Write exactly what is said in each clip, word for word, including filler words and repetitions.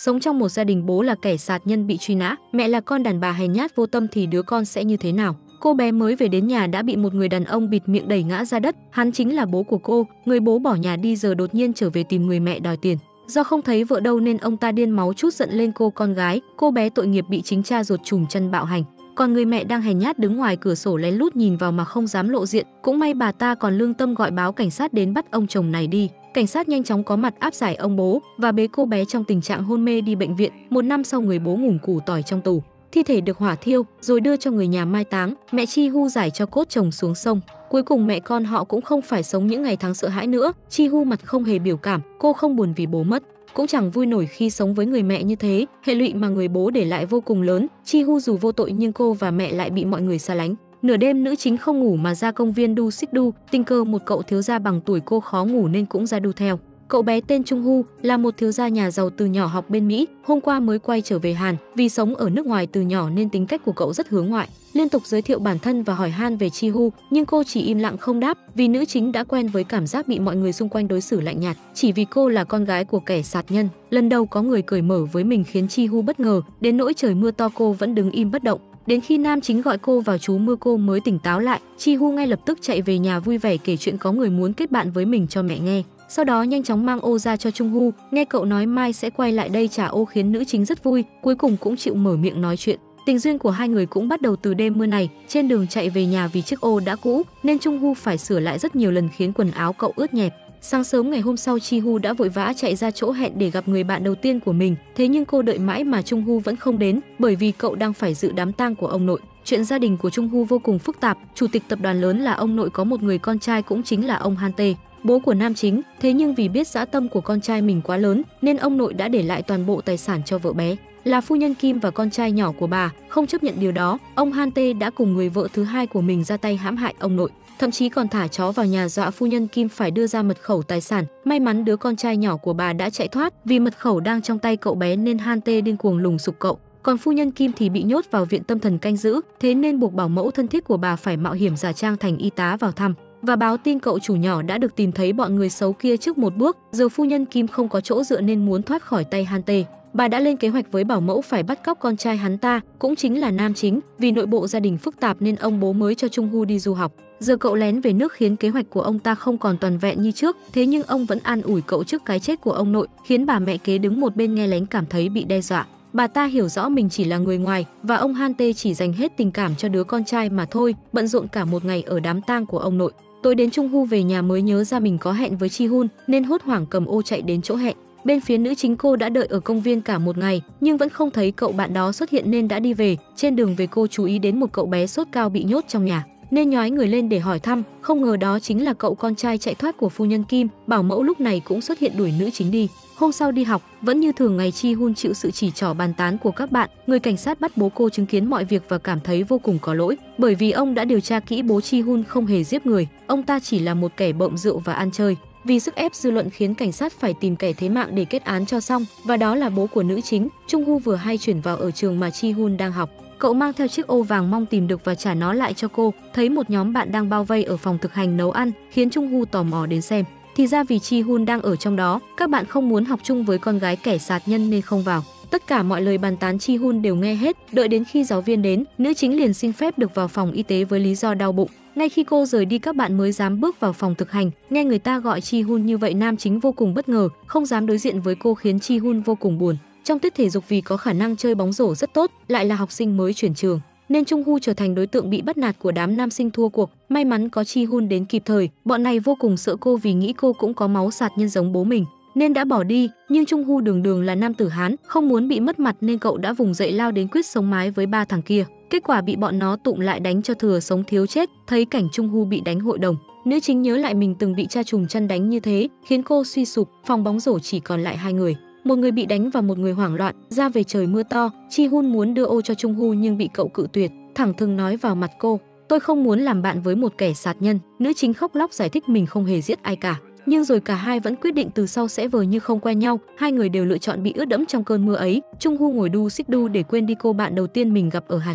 Sống trong một gia đình bố là kẻ sát nhân bị truy nã, mẹ là con đàn bà hèn nhát vô tâm thì đứa con sẽ như thế nào? Cô bé mới về đến nhà đã bị một người đàn ông bịt miệng đẩy ngã ra đất, hắn chính là bố của cô, người bố bỏ nhà đi giờ đột nhiên trở về tìm người mẹ đòi tiền. Do không thấy vợ đâu nên ông ta điên máu trút giận lên cô con gái, cô bé tội nghiệp bị chính cha ruột trùm chân bạo hành. Còn người mẹ đang hèn nhát đứng ngoài cửa sổ lén lút nhìn vào mà không dám lộ diện, cũng may bà ta còn lương tâm gọi báo cảnh sát đến bắt ông chồng này đi. Cảnh sát nhanh chóng có mặt áp giải ông bố và bế cô bé trong tình trạng hôn mê đi bệnh viện. Một năm sau người bố ngủm củ tỏi trong tù. Thi thể được hỏa thiêu rồi đưa cho người nhà mai táng, mẹ Chi Hu giải cho cốt chồng xuống sông. Cuối cùng mẹ con họ cũng không phải sống những ngày tháng sợ hãi nữa. Chi Hu mặt không hề biểu cảm, cô không buồn vì bố mất, cũng chẳng vui nổi khi sống với người mẹ như thế. Hệ lụy mà người bố để lại vô cùng lớn. Chi Hu dù vô tội nhưng cô và mẹ lại bị mọi người xa lánh. Nửa đêm nữ chính không ngủ mà ra công viên đu xích đu, tình cờ một cậu thiếu gia bằng tuổi cô khó ngủ nên cũng ra đu theo. Cậu bé tên Trung Hu là một thiếu gia nhà giàu từ nhỏ học bên Mỹ, hôm qua mới quay trở về Hàn. Vì sống ở nước ngoài từ nhỏ nên tính cách của cậu rất hướng ngoại, liên tục giới thiệu bản thân và hỏi han về Chi Hu, nhưng cô chỉ im lặng không đáp, vì nữ chính đã quen với cảm giác bị mọi người xung quanh đối xử lạnh nhạt, chỉ vì cô là con gái của kẻ sát nhân. Lần đầu có người cởi mở với mình khiến Chi Hu bất ngờ, đến nỗi trời mưa to cô vẫn đứng im bất động. Đến khi nam chính gọi cô vào trú mưa cô mới tỉnh táo lại. Chi Hu ngay lập tức chạy về nhà vui vẻ kể chuyện có người muốn kết bạn với mình cho mẹ nghe. Sau đó nhanh chóng mang ô ra cho Trung Hu, nghe cậu nói mai sẽ quay lại đây trả ô khiến nữ chính rất vui, cuối cùng cũng chịu mở miệng nói chuyện. Tình duyên của hai người cũng bắt đầu từ đêm mưa này. Trên đường chạy về nhà vì chiếc ô đã cũ nên Trung Hu phải sửa lại rất nhiều lần khiến quần áo cậu ướt nhẹp. Sáng sớm ngày hôm sau Chi Hu đã vội vã chạy ra chỗ hẹn để gặp người bạn đầu tiên của mình. Thế nhưng cô đợi mãi mà Trung Hu vẫn không đến, bởi vì cậu đang phải dự đám tang của ông nội. Chuyện gia đình của Trung Hu vô cùng phức tạp. Chủ tịch tập đoàn lớn là ông nội có một người con trai cũng chính là ông Han Tae, bố của nam chính. Thế nhưng vì biết dã tâm của con trai mình quá lớn nên ông nội đã để lại toàn bộ tài sản cho vợ bé, là phu nhân Kim và con trai nhỏ của bà. Không chấp nhận điều đó, ông Han Tae đã cùng người vợ thứ hai của mình ra tay hãm hại ông nội, thậm chí còn thả chó vào nhà dọa phu nhân Kim phải đưa ra mật khẩu tài sản. May mắn đứa con trai nhỏ của bà đã chạy thoát, vì mật khẩu đang trong tay cậu bé nên Han Tae điên cuồng lùng sục cậu. Còn phu nhân Kim thì bị nhốt vào viện tâm thần canh giữ, thế nên buộc bảo mẫu thân thiết của bà phải mạo hiểm giả trang thành y tá vào thăm và báo tin cậu chủ nhỏ đã được tìm thấy bọn người xấu kia trước một bước. Giờ phu nhân Kim không có chỗ dựa nên muốn thoát khỏi tay Han Tae. Bà đã lên kế hoạch với bảo mẫu phải bắt cóc con trai hắn ta, cũng chính là nam chính. Vì nội bộ gia đình phức tạp nên ông bố mới cho Trung Hu đi du học. Giờ cậu lén về nước khiến kế hoạch của ông ta không còn toàn vẹn như trước. Thế nhưng ông vẫn an ủi cậu trước cái chết của ông nội, khiến bà mẹ kế đứng một bên nghe lén cảm thấy bị đe dọa. Bà ta hiểu rõ mình chỉ là người ngoài và ông Han Tae chỉ dành hết tình cảm cho đứa con trai mà thôi, bận rộn cả một ngày ở đám tang của ông nội. Tối đến Trung Hu về nhà mới nhớ ra mình có hẹn với Chi Hun nên hốt hoảng cầm ô chạy đến chỗ hẹn. Bên phía nữ chính cô đã đợi ở công viên cả một ngày nhưng vẫn không thấy cậu bạn đó xuất hiện nên đã đi về. Trên đường về cô chú ý đến một cậu bé sốt cao bị nhốt trong nhà nên nhói người lên để hỏi thăm, không ngờ đó chính là cậu con trai chạy thoát của phu nhân Kim. Bảo mẫu lúc này cũng xuất hiện đuổi nữ chính đi. Hôm sau đi học, vẫn như thường ngày Chi Hun chịu sự chỉ trỏ bàn tán của các bạn. Người cảnh sát bắt bố cô chứng kiến mọi việc và cảm thấy vô cùng có lỗi, bởi vì ông đã điều tra kỹ bố Chi Hun không hề giết người, ông ta chỉ là một kẻ bợm rượu và ăn chơi. Vì sức ép dư luận khiến cảnh sát phải tìm kẻ thế mạng để kết án cho xong, và đó là bố của nữ chính. Trung Hu vừa hay chuyển vào ở trường mà Chi Hun đang học. Cậu mang theo chiếc ô vàng mong tìm được và trả nó lại cho cô. Thấy một nhóm bạn đang bao vây ở phòng thực hành nấu ăn, khiến Trung Hu tò mò đến xem. Thì ra vì Chi Hun đang ở trong đó, các bạn không muốn học chung với con gái kẻ sát nhân nên không vào. Tất cả mọi lời bàn tán Chi Hun đều nghe hết. Đợi đến khi giáo viên đến, nữ chính liền xin phép được vào phòng y tế với lý do đau bụng. Ngay khi cô rời đi các bạn mới dám bước vào phòng thực hành. Nghe người ta gọi Chi Hun như vậy nam chính vô cùng bất ngờ, không dám đối diện với cô khiến Chi Hun vô cùng buồn. Trong tiết thể dục vì có khả năng chơi bóng rổ rất tốt, lại là học sinh mới chuyển trường, nên Trung Hu trở thành đối tượng bị bắt nạt của đám nam sinh thua cuộc. May mắn có Chi Hun đến kịp thời, bọn này vô cùng sợ cô vì nghĩ cô cũng có máu sát nhân giống bố mình nên đã bỏ đi. Nhưng Trung Hu đường đường là nam tử Hán, không muốn bị mất mặt nên cậu đã vùng dậy lao đến quyết sống mái với ba thằng kia. Kết quả bị bọn nó tụm lại đánh cho thừa sống thiếu chết. Thấy cảnh Trung Hu bị đánh hội đồng, nữ chính nhớ lại mình từng bị cha trùm chân đánh như thế, khiến cô suy sụp. Phòng bóng rổ chỉ còn lại hai người, một người bị đánh và một người hoảng loạn. Ra về trời mưa to, Chi Hun muốn đưa ô cho Trung Hu nhưng bị cậu cự tuyệt, thẳng thừng nói vào mặt cô: "Tôi không muốn làm bạn với một kẻ sát nhân." Nữ chính khóc lóc giải thích mình không hề giết ai cả. Nhưng rồi cả hai vẫn quyết định từ sau sẽ vờ như không quen nhau. Hai người đều lựa chọn bị ướt đẫm trong cơn mưa ấy. Trung Hu ngồi đu xích đu để quên đi cô bạn đầu tiên mình gặp ở Hàn Quốc.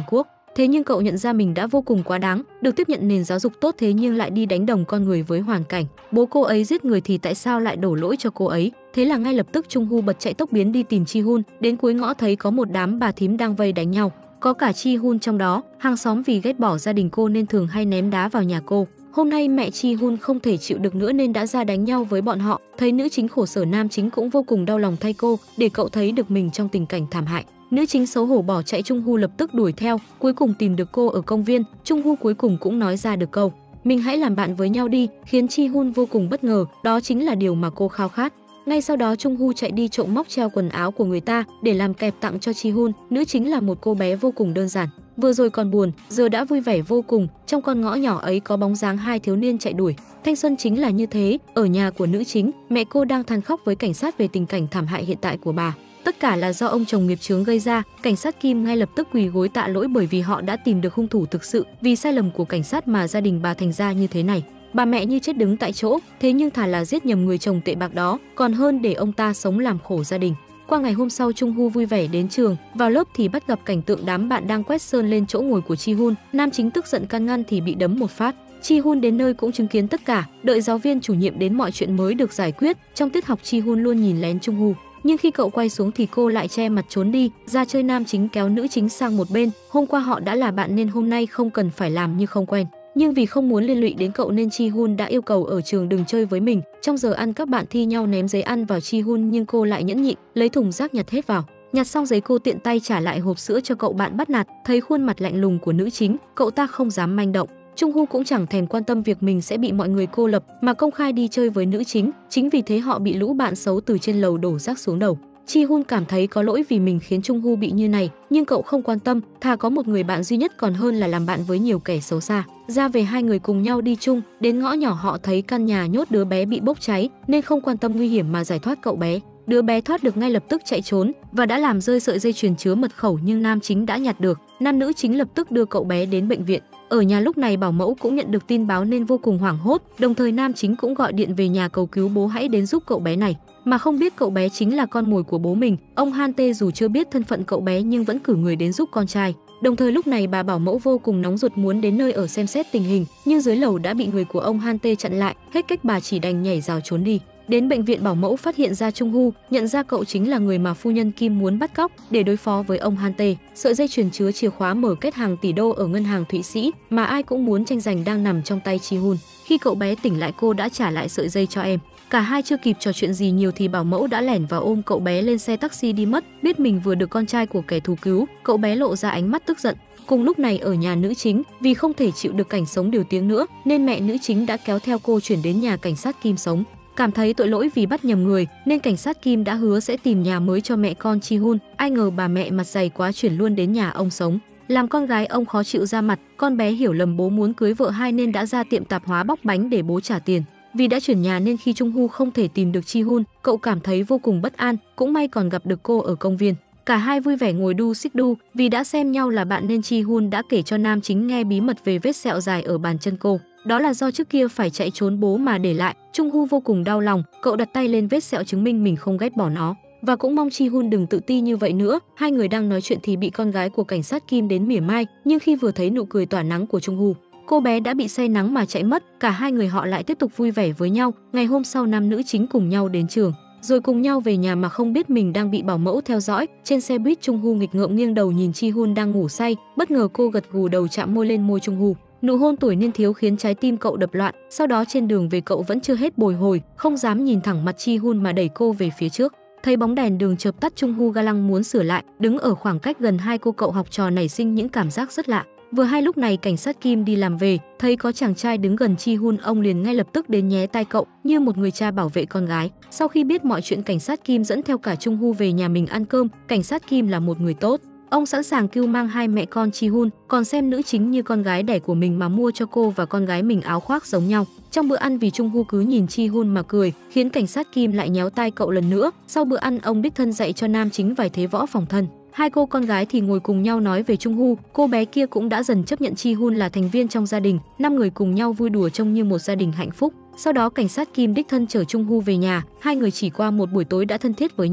Thế nhưng cậu nhận ra mình đã vô cùng quá đáng, được tiếp nhận nền giáo dục tốt thế nhưng lại đi đánh đồng con người với hoàn cảnh. Bố cô ấy giết người thì tại sao lại đổ lỗi cho cô ấy? Thế là ngay lập tức Chung Hu bật chạy tốc biến đi tìm Chi Hun, đến cuối ngõ thấy có một đám bà thím đang vây đánh nhau, có cả Chi Hun trong đó. Hàng xóm vì ghét bỏ gia đình cô nên thường hay ném đá vào nhà cô. Hôm nay mẹ Chi Hun không thể chịu được nữa nên đã ra đánh nhau với bọn họ. Thấy nữ chính khổ sở, nam chính cũng vô cùng đau lòng thay cô, để cậu thấy được mình trong tình cảnh thảm hại. Nữ chính xấu hổ bỏ chạy, Chung Hu lập tức đuổi theo, cuối cùng tìm được cô ở công viên. Chung Hu cuối cùng cũng nói ra được câu "Mình hãy làm bạn với nhau đi", khiến Chi Hun vô cùng bất ngờ, đó chính là điều mà cô khao khát. Ngay sau đó Chung Hu chạy đi trộm móc treo quần áo của người ta để làm kẹp tặng cho Chi Hun. Nữ chính là một cô bé vô cùng đơn giản, vừa rồi còn buồn, giờ đã vui vẻ vô cùng. Trong con ngõ nhỏ ấy có bóng dáng hai thiếu niên chạy đuổi. Thanh xuân chính là như thế. Ở nhà của nữ chính, mẹ cô đang than khóc với cảnh sát về tình cảnh thảm hại hiện tại của bà. Tất cả là do ông chồng nghiệp chướng gây ra. Cảnh sát Kim ngay lập tức quỳ gối tạ lỗi bởi vì họ đã tìm được hung thủ thực sự. Vì sai lầm của cảnh sát mà gia đình bà thành ra như thế này. Bà mẹ như chết đứng tại chỗ, thế nhưng thà là giết nhầm người chồng tệ bạc đó, còn hơn để ông ta sống làm khổ gia đình. Qua ngày hôm sau, Chung Hu vui vẻ đến trường, vào lớp thì bắt gặp cảnh tượng đám bạn đang quét sơn lên chỗ ngồi của Chi Hun. Nam chính tức giận can ngăn thì bị đấm một phát. Chi Hun đến nơi cũng chứng kiến tất cả, đợi giáo viên chủ nhiệm đến mọi chuyện mới được giải quyết. Trong tiết học Chi Hun luôn nhìn lén Chung Hu, nhưng khi cậu quay xuống thì cô lại che mặt trốn đi. Ra chơi, nam chính kéo nữ chính sang một bên. Hôm qua họ đã là bạn nên hôm nay không cần phải làm như không quen. Nhưng vì không muốn liên lụy đến cậu nên Chi Hun đã yêu cầu ở trường đừng chơi với mình. Trong giờ ăn các bạn thi nhau ném giấy ăn vào Chi Hun nhưng cô lại nhẫn nhịn, lấy thùng rác nhặt hết vào. Nhặt xong giấy cô tiện tay trả lại hộp sữa cho cậu bạn bắt nạt. Thấy khuôn mặt lạnh lùng của nữ chính, cậu ta không dám manh động. Chung Hu cũng chẳng thèm quan tâm việc mình sẽ bị mọi người cô lập mà công khai đi chơi với nữ chính. Chính vì thế họ bị lũ bạn xấu từ trên lầu đổ rác xuống đầu. Chi Hun cảm thấy có lỗi vì mình khiến Chung Hu bị như này, nhưng cậu không quan tâm, thà có một người bạn duy nhất còn hơn là làm bạn với nhiều kẻ xấu xa. Ra về hai người cùng nhau đi chung, đến ngõ nhỏ họ thấy căn nhà nhốt đứa bé bị bốc cháy nên không quan tâm nguy hiểm mà giải thoát cậu bé. Đứa bé thoát được ngay lập tức chạy trốn và đã làm rơi sợi dây chuyền chứa mật khẩu nhưng nam chính đã nhặt được. Nam nữ chính lập tức đưa cậu bé đến bệnh viện. Ở nhà lúc này bảo mẫu cũng nhận được tin báo nên vô cùng hoảng hốt, đồng thời nam chính cũng gọi điện về nhà cầu cứu bố hãy đến giúp cậu bé này. Mà không biết cậu bé chính là con mồi của bố mình. Ông Han Tae dù chưa biết thân phận cậu bé nhưng vẫn cử người đến giúp con trai. Đồng thời lúc này bà bảo mẫu vô cùng nóng ruột muốn đến nơi ở xem xét tình hình, nhưng dưới lầu đã bị người của ông Han Tae chặn lại, hết cách bà chỉ đành nhảy rào trốn đi. Đến bệnh viện bảo mẫu phát hiện ra Chung Hu, nhận ra cậu chính là người mà phu nhân Kim muốn bắt cóc để đối phó với ông Han Tae. Sợi dây chuyền chứa chìa khóa mở kết hàng tỷ đô ở ngân hàng Thụy Sĩ mà ai cũng muốn tranh giành đang nằm trong tay Chi Hun. Khi cậu bé tỉnh lại cô đã trả lại sợi dây cho em. Cả hai chưa kịp trò chuyện gì nhiều thì bảo mẫu đã lẻn vào ôm cậu bé lên xe taxi đi mất. Biết mình vừa được con trai của kẻ thù cứu, cậu bé lộ ra ánh mắt tức giận. Cùng lúc này ở nhà nữ chính, vì không thể chịu được cảnh sống điều tiếng nữa nên mẹ nữ chính đã kéo theo cô chuyển đến nhà cảnh sát Kim sống. Cảm thấy tội lỗi vì bắt nhầm người nên cảnh sát Kim đã hứa sẽ tìm nhà mới cho mẹ con Chi Hun. Ai ngờ bà mẹ mặt dày quá chuyển luôn đến nhà ông sống. Làm con gái ông khó chịu ra mặt, con bé hiểu lầm bố muốn cưới vợ hai nên đã ra tiệm tạp hóa bóc bánh để bố trả tiền. Vì đã chuyển nhà nên khi Chung Hu không thể tìm được Chi Hun, cậu cảm thấy vô cùng bất an, cũng may còn gặp được cô ở công viên. Cả hai vui vẻ ngồi đu xích đu, vì đã xem nhau là bạn nên Chi Hun đã kể cho nam chính nghe bí mật về vết sẹo dài ở bàn chân cô. Đó là do trước kia phải chạy trốn bố mà để lại. Chung Hu vô cùng đau lòng, cậu đặt tay lên vết sẹo chứng minh mình không ghét bỏ nó. Và cũng mong Chi Hun đừng tự ti như vậy nữa. Hai người đang nói chuyện thì bị con gái của cảnh sát Kim đến mỉa mai, nhưng khi vừa thấy nụ cười tỏa nắng của Chung Hu, cô bé đã bị say nắng mà chạy mất. Cả hai người họ lại tiếp tục vui vẻ với nhau. Ngày hôm sau nam nữ chính cùng nhau đến trường, rồi cùng nhau về nhà mà không biết mình đang bị bảo mẫu theo dõi. Trên xe buýt Chung Hu nghịch ngợm nghiêng đầu nhìn Chi Hun đang ngủ say, bất ngờ cô gật gù đầu chạm môi lên môi Chung Hu. Nụ hôn tuổi niên thiếu khiến trái tim cậu đập loạn. Sau đó trên đường về cậu vẫn chưa hết bồi hồi, không dám nhìn thẳng mặt Chi Hun mà đẩy cô về phía trước. Thấy bóng đèn đường chợp tắt, Chung Hu ga lăng muốn sửa lại, đứng ở khoảng cách gần hai cô cậu học trò nảy sinh những cảm giác rất lạ. Vừa hay lúc này cảnh sát Kim đi làm về, thấy có chàng trai đứng gần Chi Hun, ông liền ngay lập tức đến nhé tay cậu như một người cha bảo vệ con gái. Sau khi biết mọi chuyện, cảnh sát Kim dẫn theo cả Chung Hu về nhà mình ăn cơm. Cảnh sát Kim là một người tốt, ông sẵn sàng cưu mang hai mẹ con Chi Hun, còn xem nữ chính như con gái đẻ của mình mà mua cho cô và con gái mình áo khoác giống nhau. Trong bữa ăn vì Chung Hu cứ nhìn Chi Hun mà cười, khiến cảnh sát Kim lại nhéo tai cậu lần nữa. Sau bữa ăn ông đích thân dạy cho nam chính vài thế võ phòng thân. Hai cô con gái thì ngồi cùng nhau nói về Chung Hu. Cô bé kia cũng đã dần chấp nhận Chi Hun là thành viên trong gia đình. Năm người cùng nhau vui đùa trông như một gia đình hạnh phúc. Sau đó cảnh sát Kim đích thân chở Chung Hu về nhà. Hai người chỉ qua một buổi tối đã thân thiết với nhau.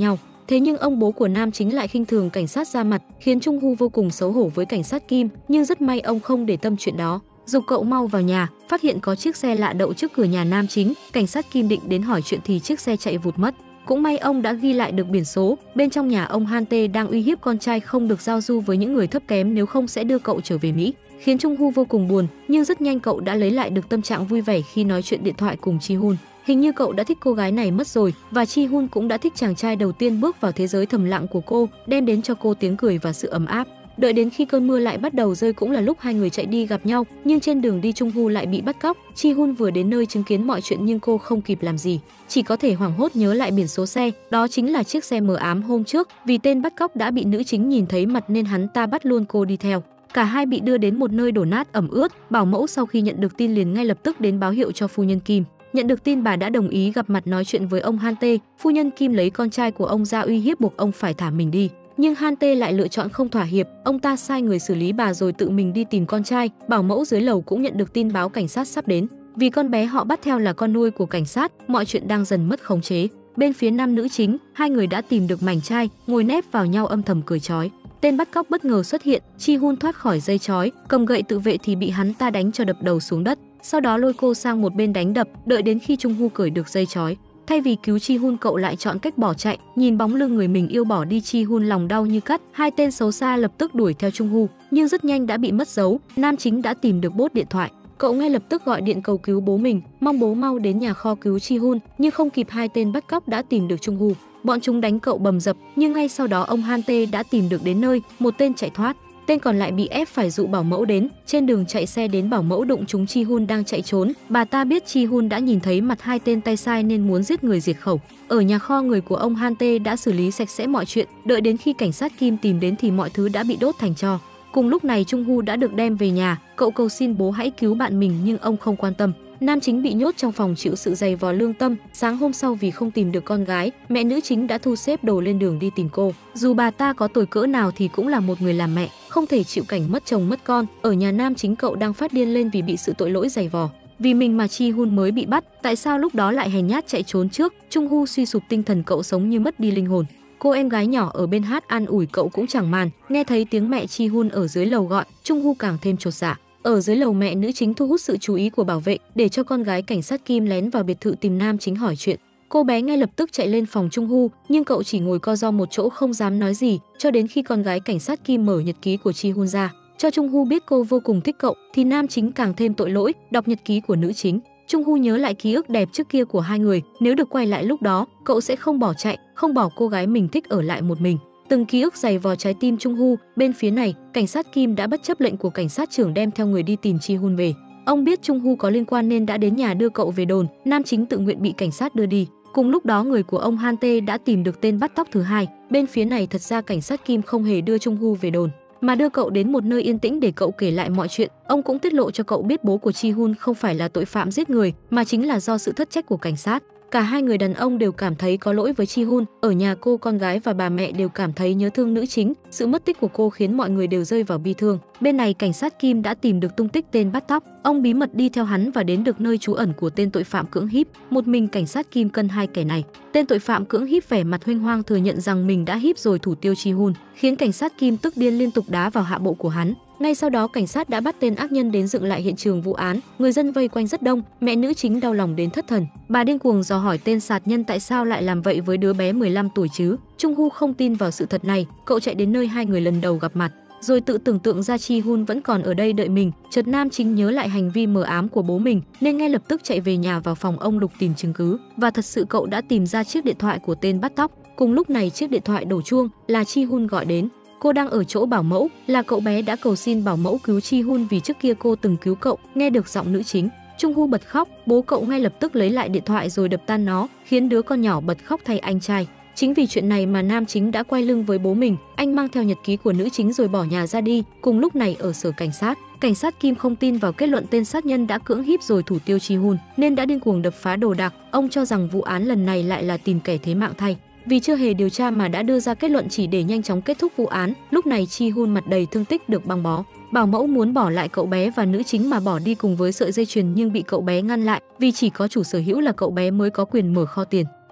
Thế nhưng ông bố của nam chính lại khinh thường cảnh sát ra mặt, khiến Trung Hu vô cùng xấu hổ với cảnh sát Kim, nhưng rất may ông không để tâm chuyện đó. Dục cậu mau vào nhà, phát hiện có chiếc xe lạ đậu trước cửa nhà nam chính, cảnh sát Kim định đến hỏi chuyện thì chiếc xe chạy vụt mất. Cũng may ông đã ghi lại được biển số, bên trong nhà ông Han Tae đang uy hiếp con trai không được giao du với những người thấp kém nếu không sẽ đưa cậu trở về Mỹ, khiến Trung Hu vô cùng buồn, nhưng rất nhanh cậu đã lấy lại được tâm trạng vui vẻ khi nói chuyện điện thoại cùng Ji Hun. Hình như cậu đã thích cô gái này mất rồi, và Ji Hun cũng đã thích chàng trai đầu tiên bước vào thế giới thầm lặng của cô, đem đến cho cô tiếng cười và sự ấm áp. Đợi đến khi cơn mưa lại bắt đầu rơi cũng là lúc hai người chạy đi gặp nhau, nhưng trên đường đi Trung Hu lại bị bắt cóc. Ji Hun vừa đến nơi chứng kiến mọi chuyện nhưng cô không kịp làm gì, chỉ có thể hoảng hốt nhớ lại biển số xe, đó chính là chiếc xe mờ ám hôm trước, vì tên bắt cóc đã bị nữ chính nhìn thấy mặt nên hắn ta bắt luôn cô đi theo. Cả hai bị đưa đến một nơi đổ nát ẩm ướt, bảo mẫu sau khi nhận được tin liền ngay lập tức đến báo hiệu cho phu nhân Kim. Nhận được tin bà đã đồng ý gặp mặt nói chuyện với ông Han Tae, phu nhân Kim lấy con trai của ông ra uy hiếp buộc ông phải thả mình đi. Nhưng Han Tae lại lựa chọn không thỏa hiệp, ông ta sai người xử lý bà rồi tự mình đi tìm con trai. Bảo mẫu dưới lầu cũng nhận được tin báo cảnh sát sắp đến, vì con bé họ bắt theo là con nuôi của cảnh sát, mọi chuyện đang dần mất khống chế. Bên phía nam nữ chính, hai người đã tìm được mảnh trai, ngồi nép vào nhau âm thầm cười chói. Tên bắt cóc bất ngờ xuất hiện, Ji Hun thoát khỏi dây chói, cầm gậy tự vệ thì bị hắn ta đánh cho đập đầu xuống đất, sau đó lôi cô sang một bên đánh đập, đợi đến khi Trung Hu cởi được dây chói. Thay vì cứu Ji Hun, cậu lại chọn cách bỏ chạy, nhìn bóng lưng người mình yêu bỏ đi, Ji Hun lòng đau như cắt. Hai tên xấu xa lập tức đuổi theo Trung Hu, nhưng rất nhanh đã bị mất dấu. Nam chính đã tìm được bốt điện thoại, cậu ngay lập tức gọi điện cầu cứu bố mình, mong bố mau đến nhà kho cứu Ji Hun, nhưng không kịp, hai tên bắt cóc đã tìm được Trung Hu. Bọn chúng đánh cậu bầm dập, nhưng ngay sau đó ông Han Tae đã tìm được đến nơi, một tên chạy thoát, tên còn lại bị ép phải dụ bảo mẫu đến. Trên đường chạy xe đến, bảo mẫu đụng trúng Ji Hun đang chạy trốn. Bà ta biết Ji Hun đã nhìn thấy mặt hai tên tay sai nên muốn giết người diệt khẩu. Ở nhà kho, người của ông Han Tae đã xử lý sạch sẽ mọi chuyện, đợi đến khi cảnh sát Kim tìm đến thì mọi thứ đã bị đốt thành tro. Cùng lúc này Trung Hu đã được đem về nhà, cậu cầu xin bố hãy cứu bạn mình nhưng ông không quan tâm. Nam chính bị nhốt trong phòng chịu sự dày vò lương tâm. Sáng hôm sau vì không tìm được con gái, mẹ nữ chính đã thu xếp đồ lên đường đi tìm cô. Dù bà ta có tồi cỡ nào thì cũng là một người làm mẹ, không thể chịu cảnh mất chồng mất con. Ở nhà nam chính, cậu đang phát điên lên vì bị sự tội lỗi dày vò. Vì mình mà Ji Hun mới bị bắt, tại sao lúc đó lại hèn nhát chạy trốn trước? Trung Hu suy sụp tinh thần, cậu sống như mất đi linh hồn. Cô em gái nhỏ ở bên hát an ủi cậu cũng chẳng màn. Nghe thấy tiếng mẹ Ji Hun ở dưới lầu gọi, Trung Hu càng thêm chột dạ. Ở dưới lầu, mẹ nữ chính thu hút sự chú ý của bảo vệ để cho con gái cảnh sát Kim lén vào biệt thự tìm nam chính hỏi chuyện. Cô bé ngay lập tức chạy lên phòng Trung Hu, nhưng cậu chỉ ngồi co ro một chỗ không dám nói gì, cho đến khi con gái cảnh sát Kim mở nhật ký của Ji Hun ra, cho Trung Hu biết cô vô cùng thích cậu, thì nam chính càng thêm tội lỗi, đọc nhật ký của nữ chính. Trung Hu nhớ lại ký ức đẹp trước kia của hai người, nếu được quay lại lúc đó, cậu sẽ không bỏ chạy, không bỏ cô gái mình thích ở lại một mình. Từng ký ức dày vò trái tim Trung Hu. Bên phía này, cảnh sát Kim đã bất chấp lệnh của cảnh sát trưởng đem theo người đi tìm Ji Hun về. Ông biết Trung Hu có liên quan nên đã đến nhà đưa cậu về đồn. Nam chính tự nguyện bị cảnh sát đưa đi. Cùng lúc đó, người của ông Han Tae đã tìm được tên bắt cóc thứ hai. Bên phía này, thật ra cảnh sát Kim không hề đưa Trung Hu về đồn, mà đưa cậu đến một nơi yên tĩnh để cậu kể lại mọi chuyện. Ông cũng tiết lộ cho cậu biết bố của Ji Hun không phải là tội phạm giết người, mà chính là do sự thất trách của cảnh sát. Cả hai người đàn ông đều cảm thấy có lỗi với Ji Hun. Ở nhà cô, con gái và bà mẹ đều cảm thấy nhớ thương nữ chính. Sự mất tích của cô khiến mọi người đều rơi vào bi thương. Bên này, cảnh sát Kim đã tìm được tung tích tên bắt cóc. Ông bí mật đi theo hắn và đến được nơi trú ẩn của tên tội phạm cưỡng hiếp. Một mình cảnh sát Kim cân hai kẻ này. Tên tội phạm cưỡng hiếp vẻ mặt huênh hoang thừa nhận rằng mình đã hiếp rồi thủ tiêu Ji Hun, khiến cảnh sát Kim tức điên liên tục đá vào hạ bộ của hắn. Ngay sau đó, cảnh sát đã bắt tên ác nhân đến dựng lại hiện trường vụ án. Người dân vây quanh rất đông, mẹ nữ chính đau lòng đến thất thần. Bà điên cuồng dò hỏi tên sát nhân tại sao lại làm vậy với đứa bé mười lăm tuổi chứ. Trung Hu không tin vào sự thật này, cậu chạy đến nơi hai người lần đầu gặp mặt, rồi tự tưởng tượng ra Ji Hun vẫn còn ở đây đợi mình. Chợt nam chính nhớ lại hành vi mờ ám của bố mình nên ngay lập tức chạy về nhà vào phòng ông lục tìm chứng cứ. Và thật sự cậu đã tìm ra chiếc điện thoại của tên bắt cóc. Cùng lúc này, chiếc điện thoại đổ chuông, là Ji Hun gọi đến. Cô đang ở chỗ bảo mẫu, là cậu bé đã cầu xin bảo mẫu cứu Ji Hun vì trước kia cô từng cứu cậu. Nghe được giọng nữ chính, Trung Hu bật khóc. Bố cậu ngay lập tức lấy lại điện thoại rồi đập tan nó, khiến đứa con nhỏ bật khóc thay anh trai. Chính vì chuyện này mà nam chính đã quay lưng với bố mình. Anh mang theo nhật ký của nữ chính rồi bỏ nhà ra đi. Cùng lúc này, ở sở cảnh sát, cảnh sát Kim không tin vào kết luận tên sát nhân đã cưỡng hiếp rồi thủ tiêu Ji Hun nên đã điên cuồng đập phá đồ đạc. Ông cho rằng vụ án lần này lại là tìm kẻ thế mạng thay, vì chưa hề điều tra mà đã đưa ra kết luận chỉ để nhanh chóng kết thúc vụ án. Lúc này Ji Hun mặt đầy thương tích được băng bó. Bảo mẫu muốn bỏ lại cậu bé và nữ chính mà bỏ đi cùng với sợi dây chuyền, nhưng bị cậu bé ngăn lại, vì chỉ có chủ sở hữu là cậu bé mới có quyền mở kho tiền.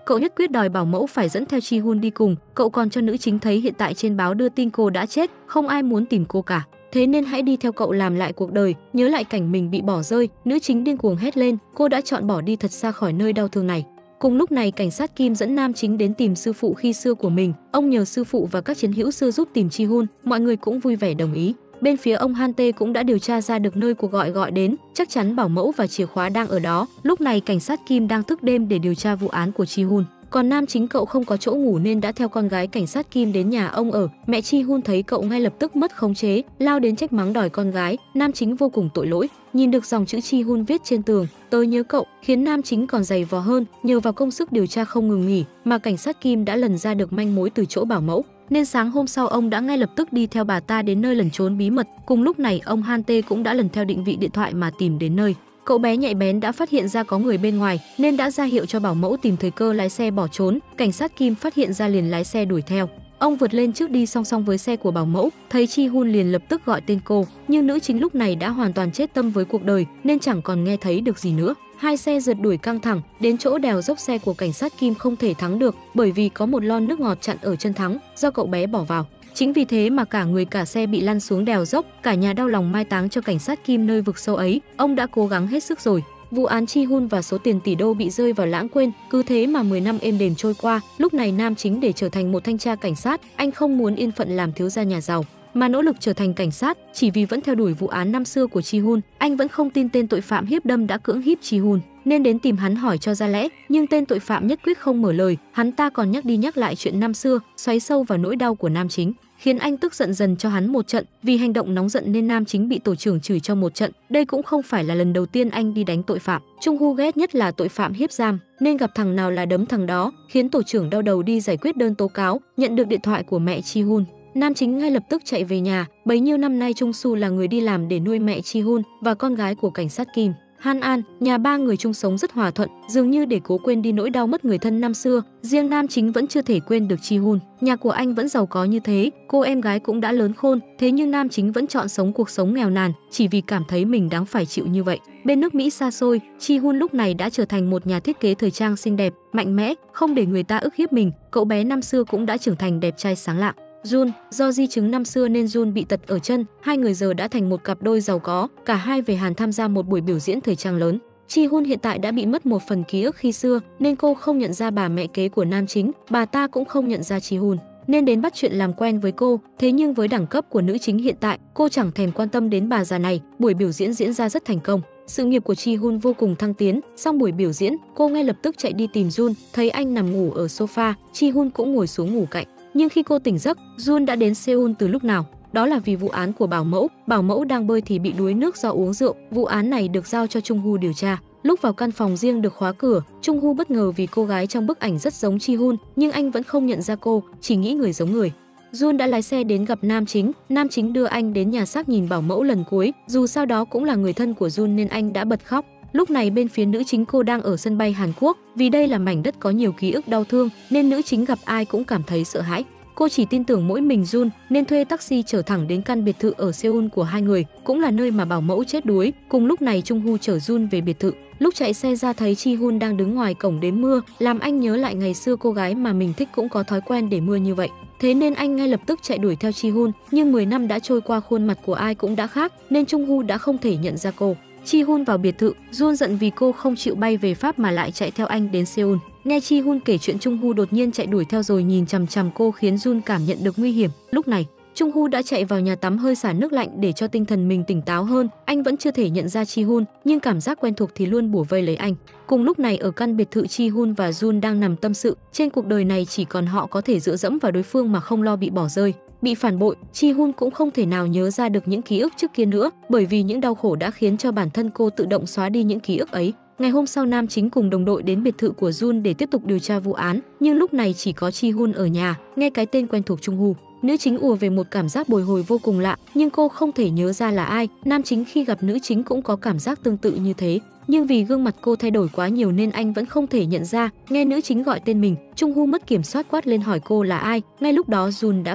Cậu nhất quyết đòi bảo mẫu phải dẫn theo Chi Hun đi cùng, cậu còn cho nữ chính thấy hiện tại trên báo đưa tin cô đã chết, không ai muốn tìm cô cả. Thế nên hãy đi theo cậu làm lại cuộc đời, nhớ lại cảnh mình bị bỏ rơi. Nữ chính điên cuồng hét lên, cô đã chọn bỏ đi thật xa khỏi nơi đau thương này. Cùng lúc này, cảnh sát Kim dẫn nam chính đến tìm sư phụ khi xưa của mình. Ông nhờ sư phụ và các chiến hữu xưa giúp tìm Chi Hun, mọi người cũng vui vẻ đồng ý. Bên phía ông Han Tae cũng đã điều tra ra được nơi cuộc gọi gọi đến, chắc chắn bảo mẫu và chìa khóa đang ở đó. Lúc này cảnh sát Kim đang thức đêm để điều tra vụ án của Chi Hun. Còn nam chính cậu không có chỗ ngủ nên đã theo con gái cảnh sát Kim đến nhà ông ở. Mẹ Chi Hun thấy cậu ngay lập tức mất khống chế, lao đến trách mắng đòi con gái. Nam chính vô cùng tội lỗi, nhìn được dòng chữ Chi Hun viết trên tường, "Tôi nhớ cậu", khiến nam chính còn dày vò hơn. Nhờ vào công sức điều tra không ngừng nghỉ mà cảnh sát Kim đã lần ra được manh mối từ chỗ bảo mẫu, nên sáng hôm sau ông đã ngay lập tức đi theo bà ta đến nơi lẩn trốn bí mật. Cùng lúc này, ông Han Tae cũng đã lần theo định vị điện thoại mà tìm đến nơi. Cậu bé nhạy bén đã phát hiện ra có người bên ngoài nên đã ra hiệu cho bảo mẫu tìm thời cơ lái xe bỏ trốn. Cảnh sát Kim phát hiện ra liền lái xe đuổi theo. Ông vượt lên trước đi song song với xe của bảo mẫu, thấy Chi Hun liền lập tức gọi tên cô, nhưng nữ chính lúc này đã hoàn toàn chết tâm với cuộc đời nên chẳng còn nghe thấy được gì nữa. Hai xe rượt đuổi căng thẳng, đến chỗ đèo dốc xe của cảnh sát Kim không thể thắng được bởi vì có một lon nước ngọt chặn ở chân thắng do cậu bé bỏ vào. Chính vì thế mà cả người cả xe bị lăn xuống đèo dốc, cả nhà đau lòng mai táng cho cảnh sát Kim nơi vực sâu ấy. Ông đã cố gắng hết sức rồi. Vụ án Chi Hun và số tiền tỷ đô bị rơi vào lãng quên, cứ thế mà mười năm êm đềm trôi qua. Lúc này nam chính để trở thành một thanh tra cảnh sát, anh không muốn yên phận làm thiếu gia nhà giàu, mà nỗ lực trở thành cảnh sát chỉ vì vẫn theo đuổi vụ án năm xưa của Chi Hun. Anh vẫn không tin tên tội phạm hiếp đâm đã cưỡng hiếp Chi Hun, nên đến tìm hắn hỏi cho ra lẽ, nhưng tên tội phạm nhất quyết không mở lời. Hắn ta còn nhắc đi nhắc lại chuyện năm xưa, xoáy sâu vào nỗi đau của nam chính, khiến anh tức giận dần cho hắn một trận. Vì hành động nóng giận nên nam chính bị tổ trưởng chửi cho một trận. Đây cũng không phải là lần đầu tiên anh đi đánh tội phạm. Trung Hu ghét nhất là tội phạm hiếp giam, nên gặp thằng nào là đấm thằng đó, khiến tổ trưởng đau đầu đi giải quyết đơn tố cáo. Nhận được điện thoại của mẹ Chi Hun, nam chính ngay lập tức chạy về nhà. Bấy nhiêu năm nay Trung Su là người đi làm để nuôi mẹ Chi Hun và con gái của cảnh sát Kim, Han An. Nhà ba người chung sống rất hòa thuận, dường như để cố quên đi nỗi đau mất người thân năm xưa. Riêng nam chính vẫn chưa thể quên được Chi Hun. Nhà của anh vẫn giàu có như thế, cô em gái cũng đã lớn khôn, thế nhưng nam chính vẫn chọn sống cuộc sống nghèo nàn chỉ vì cảm thấy mình đáng phải chịu như vậy. Bên nước Mỹ xa xôi, Chi Hun lúc này đã trở thành một nhà thiết kế thời trang xinh đẹp, mạnh mẽ, không để người ta ức hiếp mình. Cậu bé năm xưa cũng đã trưởng thành đẹp trai sáng lạng. Jun, do di chứng năm xưa nên Jun bị tật ở chân, hai người giờ đã thành một cặp đôi giàu có. Cả hai về Hàn tham gia một buổi biểu diễn thời trang lớn. Chi Hun hiện tại đã bị mất một phần ký ức khi xưa nên cô không nhận ra bà mẹ kế của nam chính, bà ta cũng không nhận ra Chi Hun nên đến bắt chuyện làm quen với cô. Thế nhưng với đẳng cấp của nữ chính hiện tại, cô chẳng thèm quan tâm đến bà già này. Buổi biểu diễn diễn ra rất thành công, sự nghiệp của Chi Hun vô cùng thăng tiến. Xong buổi biểu diễn, cô ngay lập tức chạy đi tìm Jun, thấy anh nằm ngủ ở sofa, Chi Hun cũng ngồi xuống ngủ cạnh. Nhưng khi cô tỉnh giấc, Jun đã đến Seoul từ lúc nào. Đó là vì vụ án của bảo mẫu. Bảo mẫu đang bơi thì bị đuối nước do uống rượu. Vụ án này được giao cho Trung Hu điều tra. Lúc vào căn phòng riêng được khóa cửa, Trung Hu bất ngờ vì cô gái trong bức ảnh rất giống Chi Hun, nhưng anh vẫn không nhận ra cô, chỉ nghĩ người giống người. Jun đã lái xe đến gặp nam chính, nam chính đưa anh đến nhà xác nhìn bảo mẫu lần cuối. Dù sao đó cũng là người thân của Jun nên anh đã bật khóc. Lúc này bên phía nữ chính, cô đang ở sân bay Hàn Quốc. Vì đây là mảnh đất có nhiều ký ức đau thương nên nữ chính gặp ai cũng cảm thấy sợ hãi. Cô chỉ tin tưởng mỗi mình Jun nên thuê taxi chở thẳng đến căn biệt thự ở Seoul của hai người, cũng là nơi mà bảo mẫu chết đuối. Cùng lúc này Trung Hu chở Jun về biệt thự. Lúc chạy xe ra thấy Chi Hun đang đứng ngoài cổng đếm mưa, làm anh nhớ lại ngày xưa cô gái mà mình thích cũng có thói quen để mưa như vậy. Thế nên anh ngay lập tức chạy đuổi theo Chi Hun, nhưng mười năm đã trôi qua, khuôn mặt của ai cũng đã khác nên Trung Hu đã không thể nhận ra cô. Chi Hun vào biệt thự, Jun giận vì cô không chịu bay về Pháp mà lại chạy theo anh đến Seoul. Nghe Chi Hun kể chuyện, Trung Hu đột nhiên chạy đuổi theo rồi nhìn chằm chằm cô khiến Jun cảm nhận được nguy hiểm. Lúc này, Trung Hu đã chạy vào nhà tắm hơi xả nước lạnh để cho tinh thần mình tỉnh táo hơn. Anh vẫn chưa thể nhận ra Chi Hun, nhưng cảm giác quen thuộc thì luôn bủa vây lấy anh. Cùng lúc này ở căn biệt thự, Chi Hun và Jun đang nằm tâm sự. Trên cuộc đời này chỉ còn họ có thể dựa dẫm vào đối phương mà không lo bị bỏ rơi, bị phản bội. Chi Hun cũng không thể nào nhớ ra được những ký ức trước kia nữa, bởi vì những đau khổ đã khiến cho bản thân cô tự động xóa đi những ký ức ấy. Ngày hôm sau, nam chính cùng đồng đội đến biệt thự của Jun để tiếp tục điều tra vụ án, nhưng lúc này chỉ có Chi Hun ở nhà. Nghe cái tên quen thuộc Trung Hu, nữ chính ùa về một cảm giác bồi hồi vô cùng lạ, nhưng cô không thể nhớ ra là ai. Nam chính khi gặp nữ chính cũng có cảm giác tương tự như thế, nhưng vì gương mặt cô thay đổi quá nhiều nên anh vẫn không thể nhận ra. Nghe nữ chính gọi tên mình, Trung Hu mất kiểm soát quát lên hỏi cô là ai. Ngay lúc đó Jun đã về.